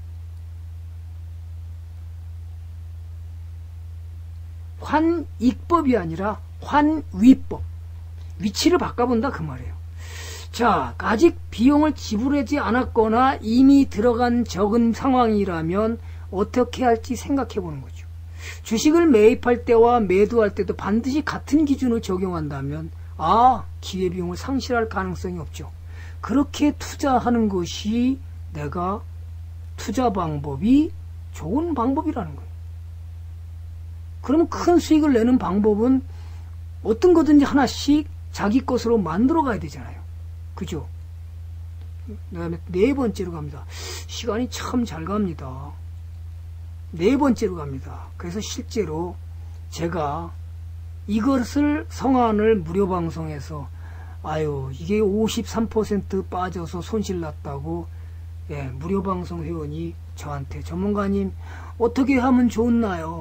환익법이 아니라 환위법. 위치를 바꿔본다 그 말이에요. 자, 아직 비용을 지불하지 않았거나 이미 들어간 적은 상황이라면 어떻게 할지 생각해 보는 거죠. 주식을 매입할 때와 매도할 때도 반드시 같은 기준을 적용한다면 기회비용을 상실할 가능성이 없죠. 그렇게 투자하는 것이 내가 투자 방법이 좋은 방법이라는 거예요. 그러면 큰 수익을 내는 방법은 어떤 거든지 하나씩 자기 것으로 만들어 가야 되잖아요. 그죠? 그다음에 네 번째로 갑니다. 시간이 참 잘 갑니다. 네 번째로 갑니다. 그래서 실제로 제가 이것을 성안을 무료 방송에서 이게 53% 빠져서 손실 났다고 무료 방송 회원이 저한테 전문가님 어떻게 하면 좋나요?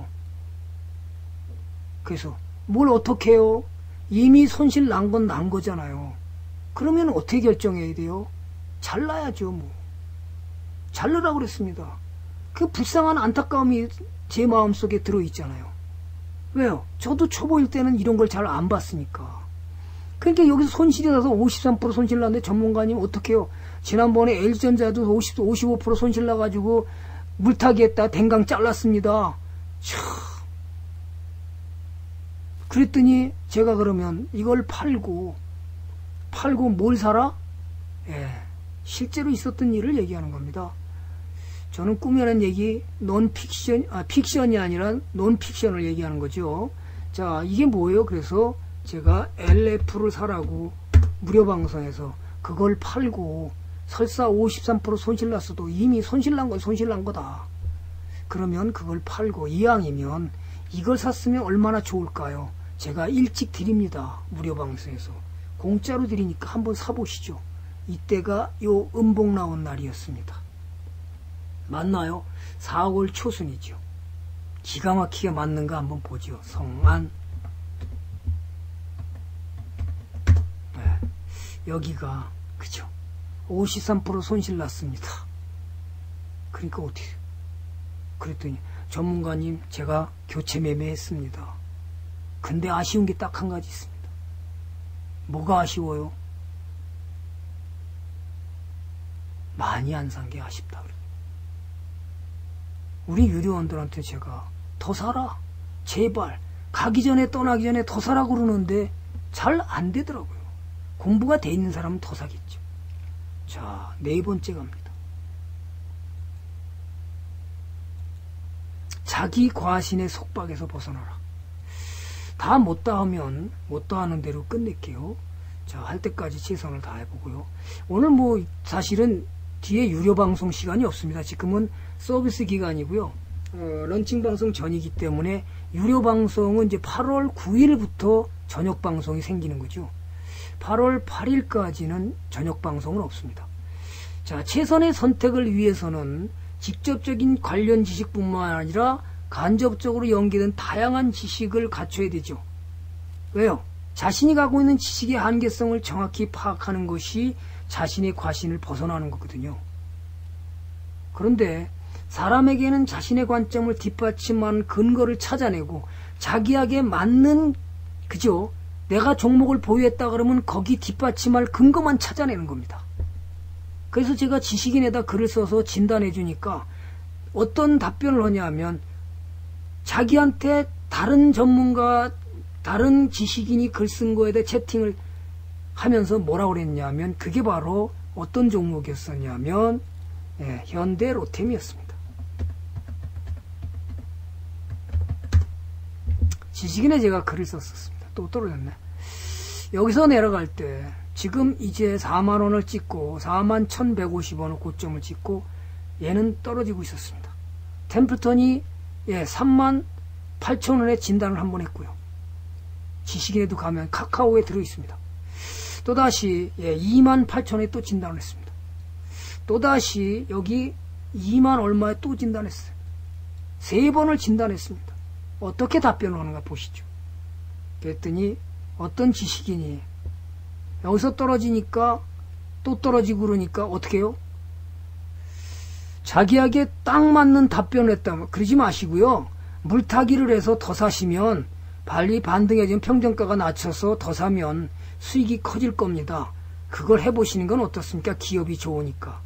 그래서 뭘 어떻게 해요? 이미 손실 난 건 난 거잖아요. 그러면 어떻게 결정해야 돼요? 잘라야죠. 뭐 잘르라고 그랬습니다. 그 불쌍한 안타까움이 제 마음속에 들어있잖아요. 왜요? 저도 초보일 때는 이런 걸 잘 안 봤으니까. 그러니까 여기서 손실이 나서 53% 손실 났는데 전문가님 어떻게 해요? 지난번에 LG전자도 55% 손실 나가지고 물타기 했다 댕강 잘랐습니다. 참. 그랬더니 제가 그러면 이걸 팔고 뭘 사라? 실제로 있었던 일을 얘기하는 겁니다. 저는 꿈이라는 얘기 픽션이 아니라 논픽션을 얘기하는 거죠. 자, 이게 뭐예요? 그래서 제가 LF를 사라고 무료 방송에서 그걸 팔고 설사 53% 손실 났어도 이미 손실 난 건 손실 난 거다. 그러면 그걸 팔고 이왕이면 이걸 샀으면 얼마나 좋을까요? 제가 일찍 드립니다. 무료 방송에서. 공짜로 드리니까 한번 사보시죠. 이때가 요 음복 나온 날이었습니다. 맞나요? 4월 초순이죠. 기가 막히게 맞는가 한번 보죠. 성안. 네. 여기가 그죠? 53% 손실 났습니다. 그러니까 어떻게? 그랬더니 전문가님 제가 교체 매매했습니다. 근데 아쉬운 게 딱 한 가지 있습니다. 뭐가 아쉬워요? 많이 안 산 게 아쉽다. 우리 유료원들한테 제가 더 사라. 제발. 가기 전에 떠나기 전에 더 사라 그러는데 잘 안 되더라고요. 공부가 돼 있는 사람은 더 사겠죠. 자, 네 번째 갑니다. 자기 과신의 속박에서 벗어나라. 다 못다 하면 못다 하는 대로 끝낼게요. 자, 할 때까지 최선을 다해보고요. 오늘 뭐 사실은 뒤에 유료 방송 시간이 없습니다. 지금은 서비스 기간이고요. 런칭 방송 전이기 때문에 유료 방송은 이제 8월 9일부터 저녁 방송이 생기는 거죠. 8월 8일까지는 저녁 방송은 없습니다. 자, 최선의 선택을 위해서는 직접적인 관련 지식뿐만 아니라 간접적으로 연계된 다양한 지식을 갖춰야 되죠. 왜요? 자신이 갖고 있는 지식의 한계성을 정확히 파악하는 것이 자신의 과신을 벗어나는 거거든요. 그런데 사람에게는 자신의 관점을 뒷받침하는 근거를 찾아내고 자기에게 맞는, 그죠? 내가 종목을 보유했다 그러면 거기 뒷받침할 근거만 찾아내는 겁니다. 그래서 제가 지식인에다 글을 써서 진단해 주니까 어떤 답변을 하냐 하면 자기한테 다른 전문가, 다른 지식인이 글 쓴 거에 대해 채팅을 하면서 뭐라고 그랬냐면 그게 바로 어떤 종목이었었냐면 현대 로템이었습니다. 지식인에 제가 글을 썼었습니다. 또 떨어졌네. 여기서 내려갈 때 지금 이제 4만원을 찍고 41,150원을 고점을 찍고 얘는 떨어지고 있었습니다. 템플턴이 38,000원에 진단을 한번 했고요. 지식인에도 가면 카카오에 들어있습니다. 또다시 28,000원에 또 진단을 했습니다. 또다시 여기 2만 얼마에 또 진단했어요. 3번을 진단했습니다. 어떻게 답변을 하는가 보시죠. 그랬더니 어떤 지식인이 여기서 떨어지니까 또 떨어지고 그러니까 어떻게 해요? 자기에게 딱 맞는 답변을 했다. 그러지 마시고요. 물타기를 해서 더 사시면 빨리 반등해진 평정가가 낮춰서 더 사면 수익이 커질 겁니다. 그걸 해보시는 건 어떻습니까? 기업이 좋으니까.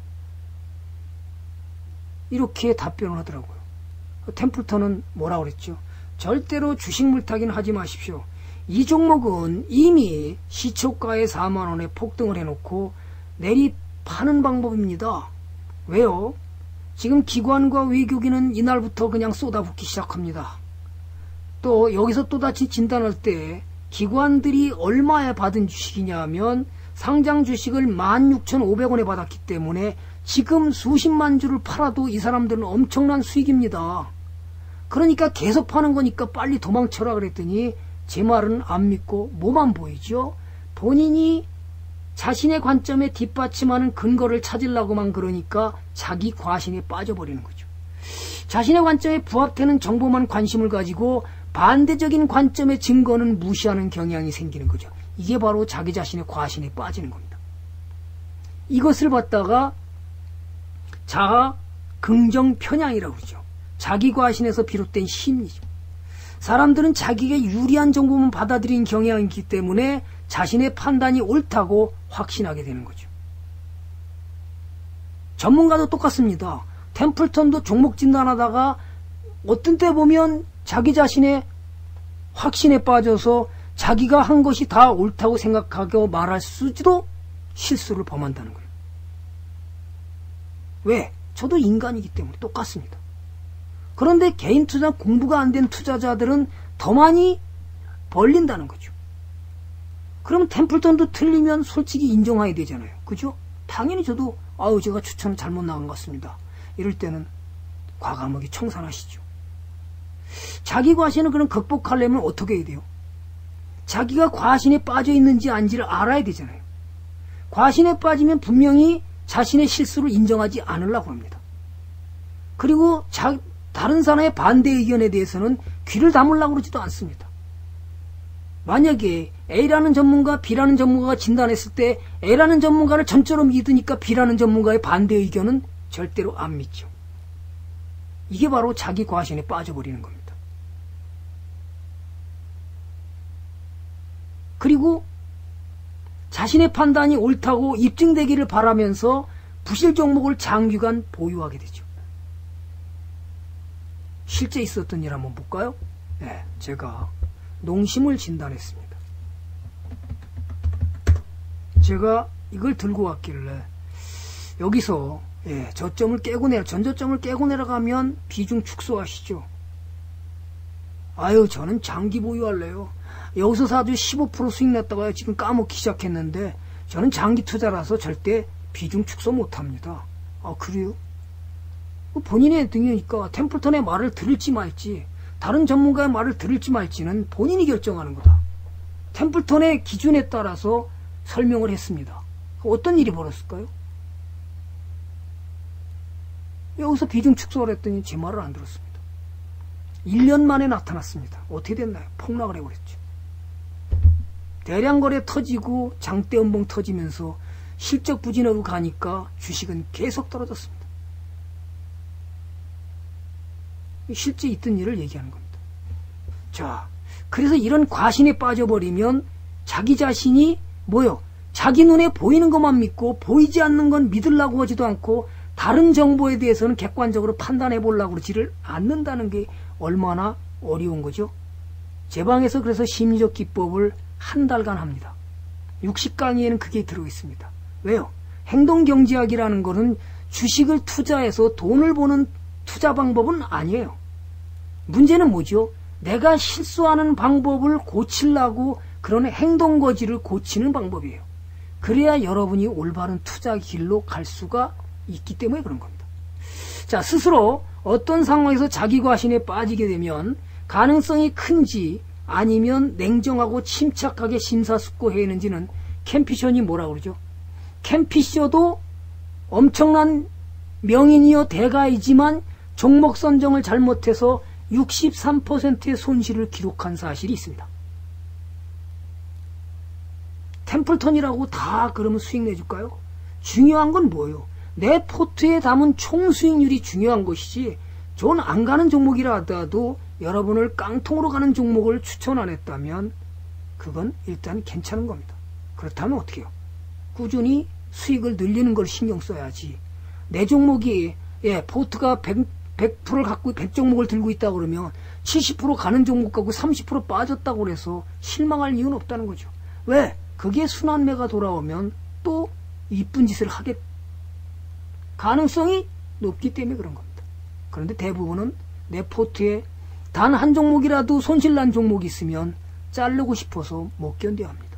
이렇게 답변을 하더라고요. 템플턴은 뭐라고 그랬죠? 절대로 주식 물타기는 하지 마십시오. 이 종목은 이미 시초가의 4만원에 폭등을 해놓고 내리 파는 방법입니다. 왜요? 지금 기관과 외국인은 이날부터 그냥 쏟아붓기 시작합니다. 또 여기서 또다시 진단할 때 기관들이 얼마에 받은 주식이냐 하면 상장 주식을 16,500원에 받았기 때문에 지금 수십만 주를 팔아도 이 사람들은 엄청난 수익입니다. 그러니까 계속 파는 거니까 빨리 도망쳐라 그랬더니 제 말은 안 믿고 뭐만 보이죠? 본인이 자신의 관점에 뒷받침하는 근거를 찾으려고만 그러니까 자기 과신에 빠져버리는 거죠. 자신의 관점에 부합되는 정보만 관심을 가지고 반대적인 관점의 증거는 무시하는 경향이 생기는 거죠. 이게 바로 자기 자신의 과신에 빠지는 겁니다. 이것을 갖다가 자아 긍정 편향이라고 그러죠. 자기 과신에서 비롯된 심리죠. 사람들은 자기에게 유리한 정보만 받아들이는 경향이 있기 때문에 자신의 판단이 옳다고 확신하게 되는 거죠. 전문가도 똑같습니다. 템플턴도 종목 진단하다가 어떤 때 보면 자기 자신의 확신에 빠져서 자기가 한 것이 다 옳다고 생각하고 말할 수지도 실수를 범한다는 거예요. 왜? 저도 인간이기 때문에 똑같습니다. 그런데 개인 투자 공부가 안 된 투자자들은 더 많이 벌린다는 거죠. 그럼 템플턴도 틀리면 솔직히 인정해야 되잖아요. 그죠? 당연히 저도 제가 추천을 잘못 나간 것 같습니다. 이럴 때는 과감하게 청산하시죠. 자기 과신을 그럼 극복하려면 어떻게 해야 돼요? 자기가 과신에 빠져 있는지 아닌지를 알아야 되잖아요. 과신에 빠지면 분명히 자신의 실수를 인정하지 않으려고 합니다. 그리고 다른 사람의 반대 의견에 대해서는 귀를 다물라고 그러지도 않습니다. 만약에 A라는 전문가, B라는 전문가가 진단했을 때 A라는 전문가를 전적으로 믿으니까 B라는 전문가의 반대 의견은 절대로 안 믿죠. 이게 바로 자기 과신에 빠져버리는 겁니다. 그리고 자신의 판단이 옳다고 입증되기를 바라면서 부실 종목을 장기간 보유하게 되죠. 실제 있었던 일 한번 볼까요? 네, 제가 농심을 진단했습니다. 제가 이걸 들고 왔길래 여기서 전저점을 깨고 내려가면 비중 축소하시죠. 아유, 저는 장기 보유할래요. 여기서 사도 15% 수익 냈다가 지금 까먹기 시작했는데 저는 장기 투자라서 절대 비중 축소 못합니다. 아, 그래요? 본인의 등이니까 템플턴의 말을 들을지 말지, 다른 전문가의 말을 들을지 말지는 본인이 결정하는 거다. 템플턴의 기준에 따라서 설명을 했습니다. 어떤 일이 벌었을까요? 여기서 비중 축소를 했더니 제 말을 안 들었습니다. 1년 만에 나타났습니다. 어떻게 됐나요? 폭락을 해버렸죠. 대량 거래 터지고 장대 음봉 터지면서 실적 부진하고 가니까 주식은 계속 떨어졌습니다. 실제 있던 일을 얘기하는 겁니다. 자, 그래서 이런 과신에 빠져버리면 자기 자신이 자기 눈에 보이는 것만 믿고 보이지 않는 건 믿으려고 하지도 않고 다른 정보에 대해서는 객관적으로 판단해 보려고 그러지를 않는다는 게 얼마나 어려운 거죠. 제 방에서 그래서 심리적 기법을 한 달간 합니다. 60강의에는 그게 들어있습니다. 왜요? 행동경제학이라는 거는 주식을 투자해서 돈을 버는 투자 방법은 아니에요. 문제는 뭐죠? 내가 실수하는 방법을 고치려고 그런 행동거지를 고치는 방법이에요. 그래야 여러분이 올바른 투자 길로 갈 수가 있기 때문에 그런 겁니다. 자, 스스로 어떤 상황에서 자기 과신에 빠지게 되면 가능성이 큰지 아니면 냉정하고 침착하게 심사숙고해야 하는지는 캠피셔이 뭐라고 그러죠? 캠피셔도 엄청난 명인이요 대가이지만 종목 선정을 잘못해서 63%의 손실을 기록한 사실이 있습니다. 템플턴이라고 다 그러면 수익 내줄까요? 중요한 건 뭐예요? 내 포트에 담은 총 수익률이 중요한 것이지, 전 안 가는 종목이라 하더라도 여러분을 깡통으로 가는 종목을 추천 안 했다면 그건 일단 괜찮은 겁니다. 그렇다면 어떻게 해요? 꾸준히 수익을 늘리는 걸 신경 써야지. 내 종목이 포트가 100%를 갖고 100종목을 들고 있다 그러면 70% 가는 종목 갖고 30% 빠졌다고 그래서 실망할 이유는 없다는 거죠. 왜? 그게 순환매가 돌아오면 또 이쁜 짓을 하게 가능성이 높기 때문에 그런 겁니다. 그런데 대부분은 내 포트에 단 한 종목이라도 손실난 종목이 있으면 자르고 싶어서 못 견뎌야 합니다.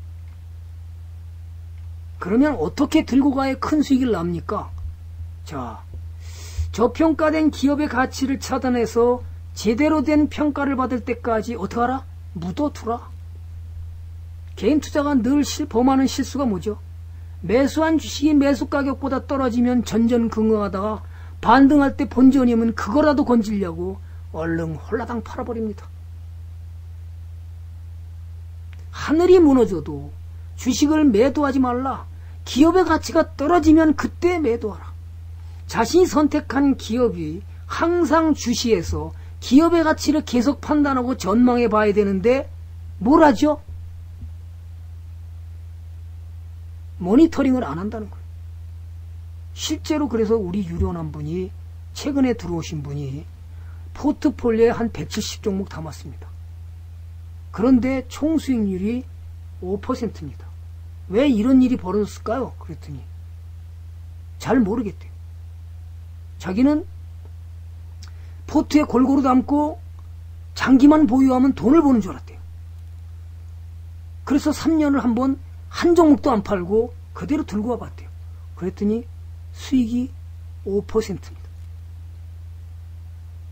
그러면 어떻게 들고 가야 큰 수익을 납니까? 자, 저평가된 기업의 가치를 차단해서 제대로 된 평가를 받을 때까지 어떡하라? 묻어두라. 개인 투자가 늘 범하는 실수가 뭐죠? 매수한 주식이 매수 가격보다 떨어지면 전전긍긍하다가 반등할 때 본전이 오면 그거라도 건지려고 얼른 홀라당 팔아버립니다. 하늘이 무너져도 주식을 매도하지 말라. 기업의 가치가 떨어지면 그때 매도하라. 자신이 선택한 기업이 항상 주시해서 기업의 가치를 계속 판단하고 전망해 봐야 되는데 뭘 하죠? 모니터링을 안 한다는 거예요. 실제로 그래서 우리 유료한 분이 최근에 들어오신 분이 포트폴리오에 한 170종목 담았습니다. 그런데 총 수익률이 5%입니다. 왜 이런 일이 벌어졌을까요? 그랬더니 잘 모르겠대요. 자기는 포트에 골고루 담고 장기만 보유하면 돈을 버는 줄 알았대요. 그래서 3년을 한번 한 종목도 안 팔고 그대로 들고 와봤대요. 그랬더니 수익이 5%입니다.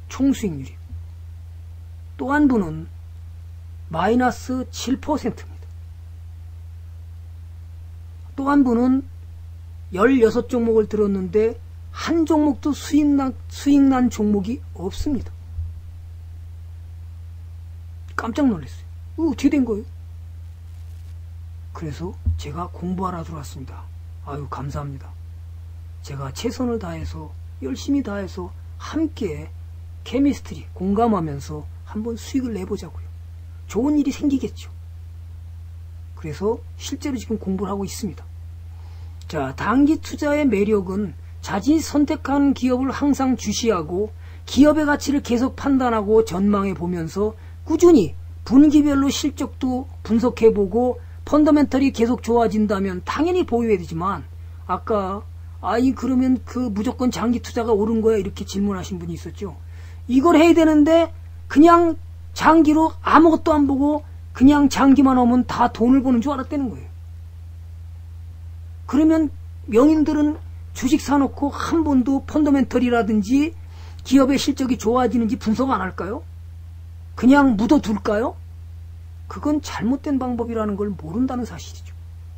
총수익률이. 또 한 분은 마이너스 7%입니다. 또 한 분은 16종목을 들었는데 한 종목도 수익난 종목이 없습니다. 깜짝 놀랐어요. 어떻게 된 거예요? 그래서 제가 공부하러 들어왔습니다. 아유, 감사합니다. 제가 최선을 다해서 열심히 다해서 함께 케미스트리 공감하면서 한번 수익을 내보자고요. 좋은 일이 생기겠죠. 그래서 실제로 지금 공부를 하고 있습니다. 자, 단기 투자의 매력은 자신이 선택한 기업을 항상 주시하고 기업의 가치를 계속 판단하고 전망해 보면서 꾸준히 분기별로 실적도 분석해보고 펀더멘털이 계속 좋아진다면 당연히 보유해야 되지만, 아까 아니 그러면 그 무조건 장기 투자가 옳은 거야 이렇게 질문하신 분이 있었죠. 이걸 해야 되는데 그냥 장기로 아무것도 안 보고 그냥 장기만 오면 다 돈을 버는 줄 알았다는 거예요. 그러면 명인들은 주식 사놓고 한 번도 펀더멘털이라든지 기업의 실적이 좋아지는지 분석 안 할까요? 그냥 묻어둘까요? 그건 잘못된 방법이라는 걸 모른다는 사실이죠.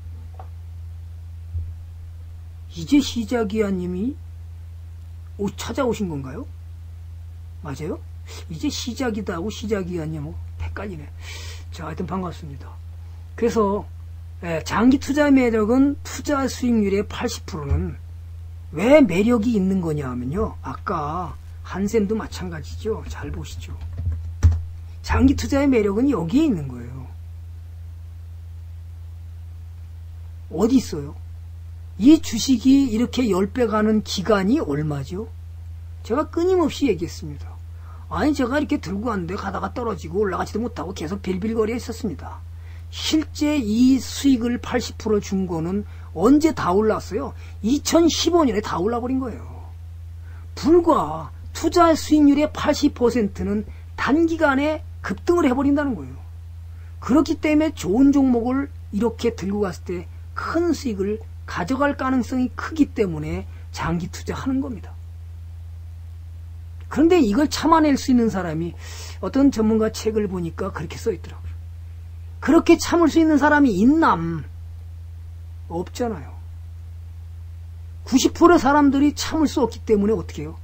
이제 시작이야 님이 찾아오신 건가요? 맞아요? 이제 시작이다 하고 시작이야 님 헷갈리네. 자, 하여튼 반갑습니다. 그래서 장기 투자의 매력은 투자 수익률의 80%는 왜 매력이 있는 거냐 하면요, 아까 한샘도 마찬가지죠. 잘 보시죠. 장기 투자의 매력은 여기에 있는 거예요. 어디 있어요? 이 주식이 이렇게 10배 가는 기간이 얼마죠? 제가 끊임없이 얘기했습니다. 아니, 제가 이렇게 들고 갔는데 가다가 떨어지고 올라가지도 못하고 계속 빌빌거려 있었습니다. 실제 이 수익을 80% 준 거는 언제 다 올랐어요? 2015년에 다 올라버린 거예요. 불과 투자 수익률의 80%는 단기간에 급등을 해버린다는 거예요. 그렇기 때문에 좋은 종목을 이렇게 들고 갔을 때 큰 수익을 가져갈 가능성이 크기 때문에 장기 투자하는 겁니다. 그런데 이걸 참아낼 수 있는 사람이 어떤 전문가 책을 보니까 그렇게 써 있더라고요. 그렇게 참을 수 있는 사람이 있남? 없잖아요. 90% 사람들이 참을 수 없기 때문에 어떻게 해요?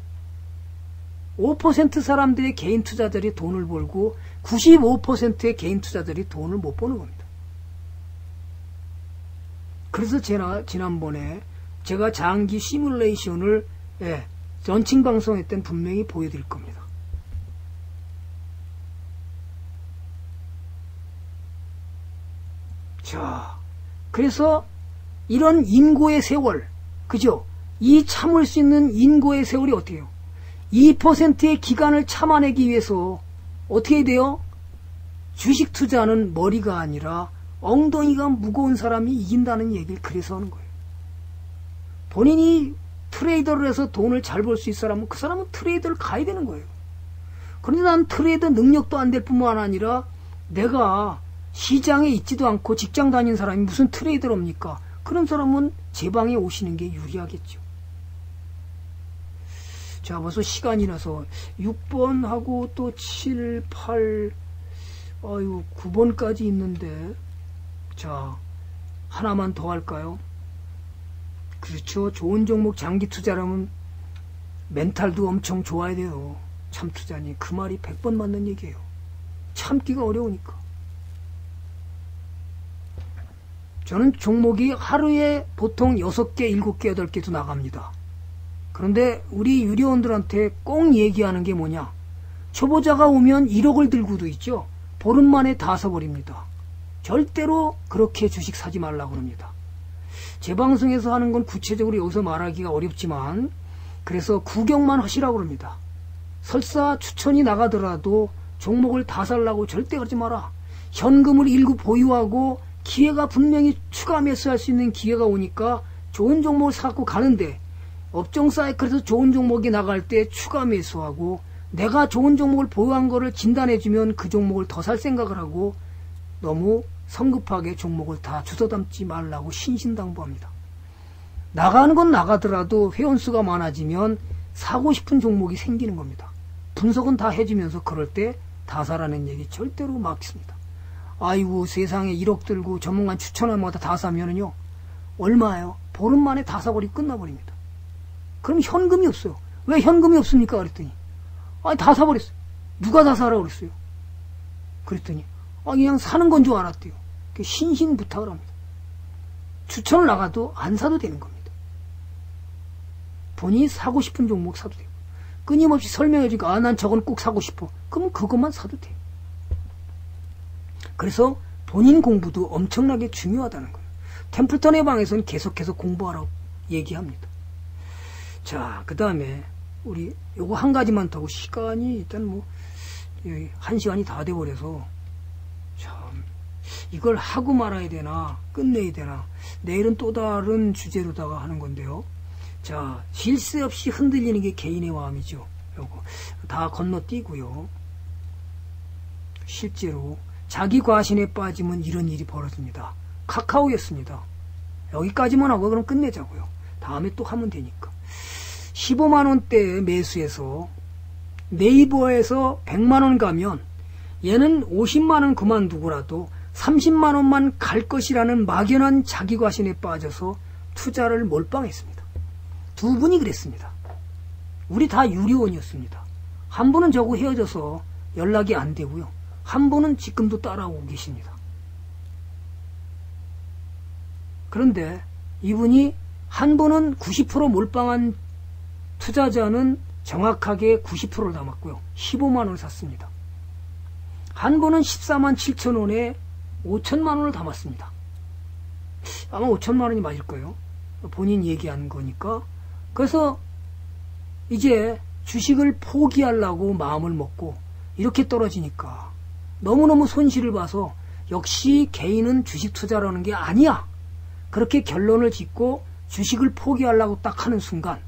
5% 사람들의 개인 투자자들이 돈을 벌고 95%의 개인 투자자들이 돈을 못 버는 겁니다. 그래서 지난번에 제가 장기 시뮬레이션을 런칭 방송할 땐 분명히 보여드릴 겁니다. 자, 그래서 이런 인고의 세월, 그죠? 이 참을 수 있는 인고의 세월이 어떻게 해요? 2%의 기간을 참아내기 위해서 어떻게 해야 돼요? 주식 투자는 머리가 아니라 엉덩이가 무거운 사람이 이긴다는 얘기를 그래서 하는 거예요. 본인이 트레이더를 해서 돈을 잘 벌 수 있는 사람은 그 사람은 트레이더를 가야 되는 거예요. 그런데 난 트레이더 능력도 안 될 뿐만 아니라 내가 시장에 있지도 않고 직장 다니는 사람이 무슨 트레이더랍니까? 그런 사람은 제 방에 오시는 게 유리하겠죠. 자, 벌써 시간이 나서 6번하고 또 7, 8, 9번까지 있는데, 자, 하나만 더 할까요? 그렇죠. 좋은 종목 장기 투자라면 멘탈도 엄청 좋아야 돼요. 참 투자니. 그 말이 100번 맞는 얘기예요. 참기가 어려우니까. 저는 종목이 하루에 보통 6개, 7개, 8개도 나갑니다. 그런데 우리 유료원들한테 꼭 얘기하는 게 뭐냐? 초보자가 오면 1억을 들고도 있죠. 보름 만에 다 써버립니다. 절대로 그렇게 주식 사지 말라고 합니다. 제 방송에서 하는 건 구체적으로 여기서 말하기가 어렵지만, 그래서 구경만 하시라고 합니다. 설사 추천이 나가더라도 종목을 다 살라고 절대 그러지 마라. 현금을 일부 보유하고 기회가 분명히 추가 매수할 수 있는 기회가 오니까 좋은 종목을 사고 가는데, 업종 사이클에서 좋은 종목이 나갈 때 추가 매수하고, 내가 좋은 종목을 보유한 거를 진단해주면 그 종목을 더 살 생각을 하고, 너무 성급하게 종목을 다 주워 담지 말라고 신신당부합니다. 나가는 건 나가더라도 회원수가 많아지면 사고 싶은 종목이 생기는 겁니다. 분석은 다 해주면서 그럴 때 다사라는 얘기 절대로 막습니다. 아이고 세상에 1억 들고 전문가 추천하마다 다 사면은요 얼마예요? 보름 만에 다 사버리고 끝나버립니다. 그럼 현금이 없어요. 왜 현금이 없습니까? 그랬더니 아니 다 사버렸어요. 누가 다 사라고 그랬어요? 그랬더니 그냥 사는 건 줄 알았대요. 신신부탁을 합니다. 추천을 나가도 안 사도 되는 겁니다. 본인이 사고 싶은 종목 사도 돼요. 끊임없이 설명해 주니까 난 저건 꼭 사고 싶어. 그러면 그것만 사도 돼요. 그래서 본인 공부도 엄청나게 중요하다는 거예요. 템플턴의 방에서는 계속해서 공부하라고 얘기합니다. 자, 그 다음에 우리 요거 한 가지만 더 하고 시간이 일단 뭐 1시간이 다 돼버려서 참 이걸 하고 말아야 되나 끝내야 되나 내일은 또 다른 주제로다가 하는 건데요. 자, 쉴 새 없이 흔들리는 게 개인의 마음이죠. 요거 다 건너뛰고요. 실제로 자기 과신에 빠지면 이런 일이 벌어집니다. 카카오였습니다. 여기까지만 하고 그럼 끝내자고요. 다음에 또 하면 되니까. 15만원대 매수해서 네이버에서 100만원 가면 얘는 50만원 그만두고라도 30만원만 갈 것이라는 막연한 자기 과신에 빠져서 투자를 몰빵했습니다. 두 분이 그랬습니다. 우리 다 유료원이었습니다. 한 분은 저하고 헤어져서 연락이 안 되고요. 한 분은 지금도 따라오고 계십니다. 그런데 이분이 한 분은 90% 몰빵한 투자자는 정확하게 90%를 담았고요. 15만원을 샀습니다. 한 분은 14만 7천원에 5천만원을 담았습니다. 아마 5천만원이 맞을 거예요. 본인 얘기한 거니까. 그래서 이제 주식을 포기하려고 마음을 먹고 이렇게 떨어지니까 너무너무 손실을 봐서 역시 개인은 주식 투자라는 게 아니야. 그렇게 결론을 짓고 주식을 포기하려고 딱 하는 순간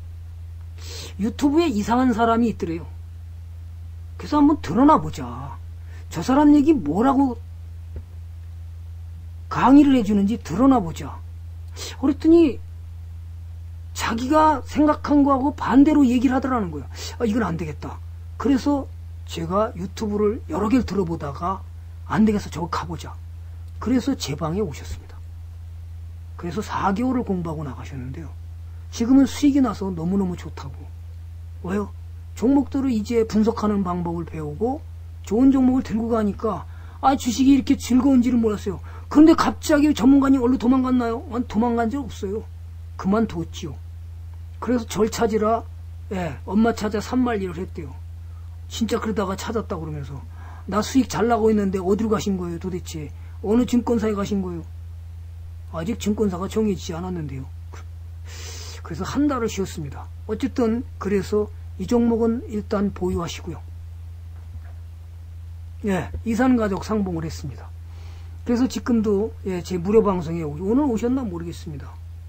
유튜브에 이상한 사람이 있더래요. 그래서 한번 드러나 보자. 저 사람 얘기 뭐라고 강의를 해주는지 드러나 보자. 그랬더니 자기가 생각한 거하고 반대로 얘기를 하더라는 거예요. 이건 안 되겠다. 그래서 제가 유튜브를 여러 개를 들어보다가 안 되겠어. 저거 가보자. 그래서 제 방에 오셨습니다. 그래서 4개월을 공부하고 나가셨는데요. 지금은 수익이 나서 너무너무 좋다고. 왜요? 종목들을 이제 분석하는 방법을 배우고 좋은 종목을 들고 가니까 주식이 이렇게 즐거운지를 몰랐어요. 그런데 갑자기 전문가님 얼른 도망갔나요? 도망간 적 없어요. 그만뒀지요. 그래서 절 찾으라 엄마 찾아 산말리를 했대요. 진짜 그러다가 찾았다 그러면서 나 수익 잘 나고 있는데 어디로 가신 거예요 도대체? 어느 증권사에 가신 거예요? 아직 증권사가 정해지지 않았는데요. 그래서 한 달을 쉬었습니다. 어쨌든 그래서 이 종목은 일단 보유하시고요. 이산가족 상봉을 했습니다. 그래서 지금도 제 무료 방송에 오늘 오셨나 모르겠습니다.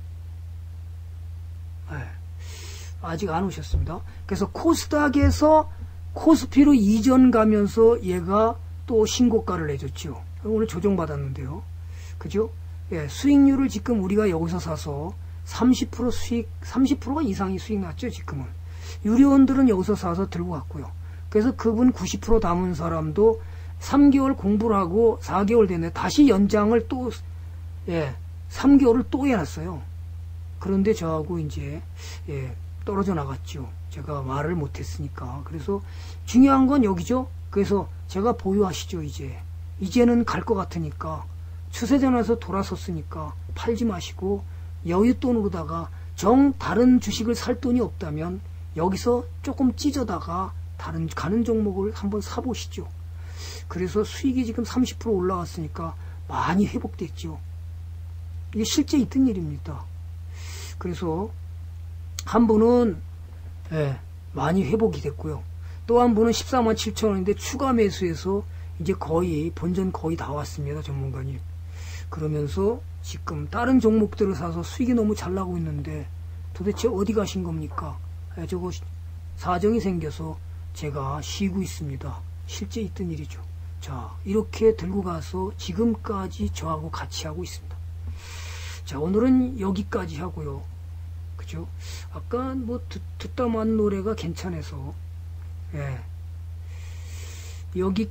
아직 안 오셨습니다. 그래서 코스닥에서 코스피로 이전 가면서 얘가 또 신고가를 내줬죠. 오늘 조정받았는데요. 그죠? 수익률을 지금 우리가 여기서 사서 30% 수익, 30%가 이상이 수익 났죠, 지금은. 유료원들은 여기서 사서 들고 갔고요. 그래서 그분 90% 담은 사람도 3개월 공부를 하고 4개월 됐는데 다시 연장을 또, 3개월을 또 해놨어요. 그런데 저하고 이제, 떨어져 나갔죠. 제가 말을 못했으니까. 그래서 중요한 건 여기죠. 그래서 제가 보유하시죠, 이제. 이제는 갈 것 같으니까. 추세전에서 돌아섰으니까 팔지 마시고 여윳돈으로다가 다른 주식을 살 돈이 없다면 여기서 조금 찢어다가 다른 가는 종목을 한번 사보시죠. 그래서 수익이 지금 30% 올라왔으니까 많이 회복됐죠. 이게 실제 있던 일입니다. 그래서 한 분은 많이 회복이 됐고요. 또 한 분은 14만 7천원인데 추가 매수해서 이제 거의 본전 거의 다 왔습니다. 전문가님. 그러면서 지금 다른 종목들을 사서 수익이 너무 잘 나고 있는데 도대체 어디 가신 겁니까? 저거 사정이 생겨서 제가 쉬고 있습니다. 실제 있던 일이죠. 자, 이렇게 들고 가서 지금까지 저하고 같이 하고 있습니다. 자, 오늘은 여기까지 하고요. 그죠? 아까 뭐 듣다만 노래가 괜찮아서 예. 여기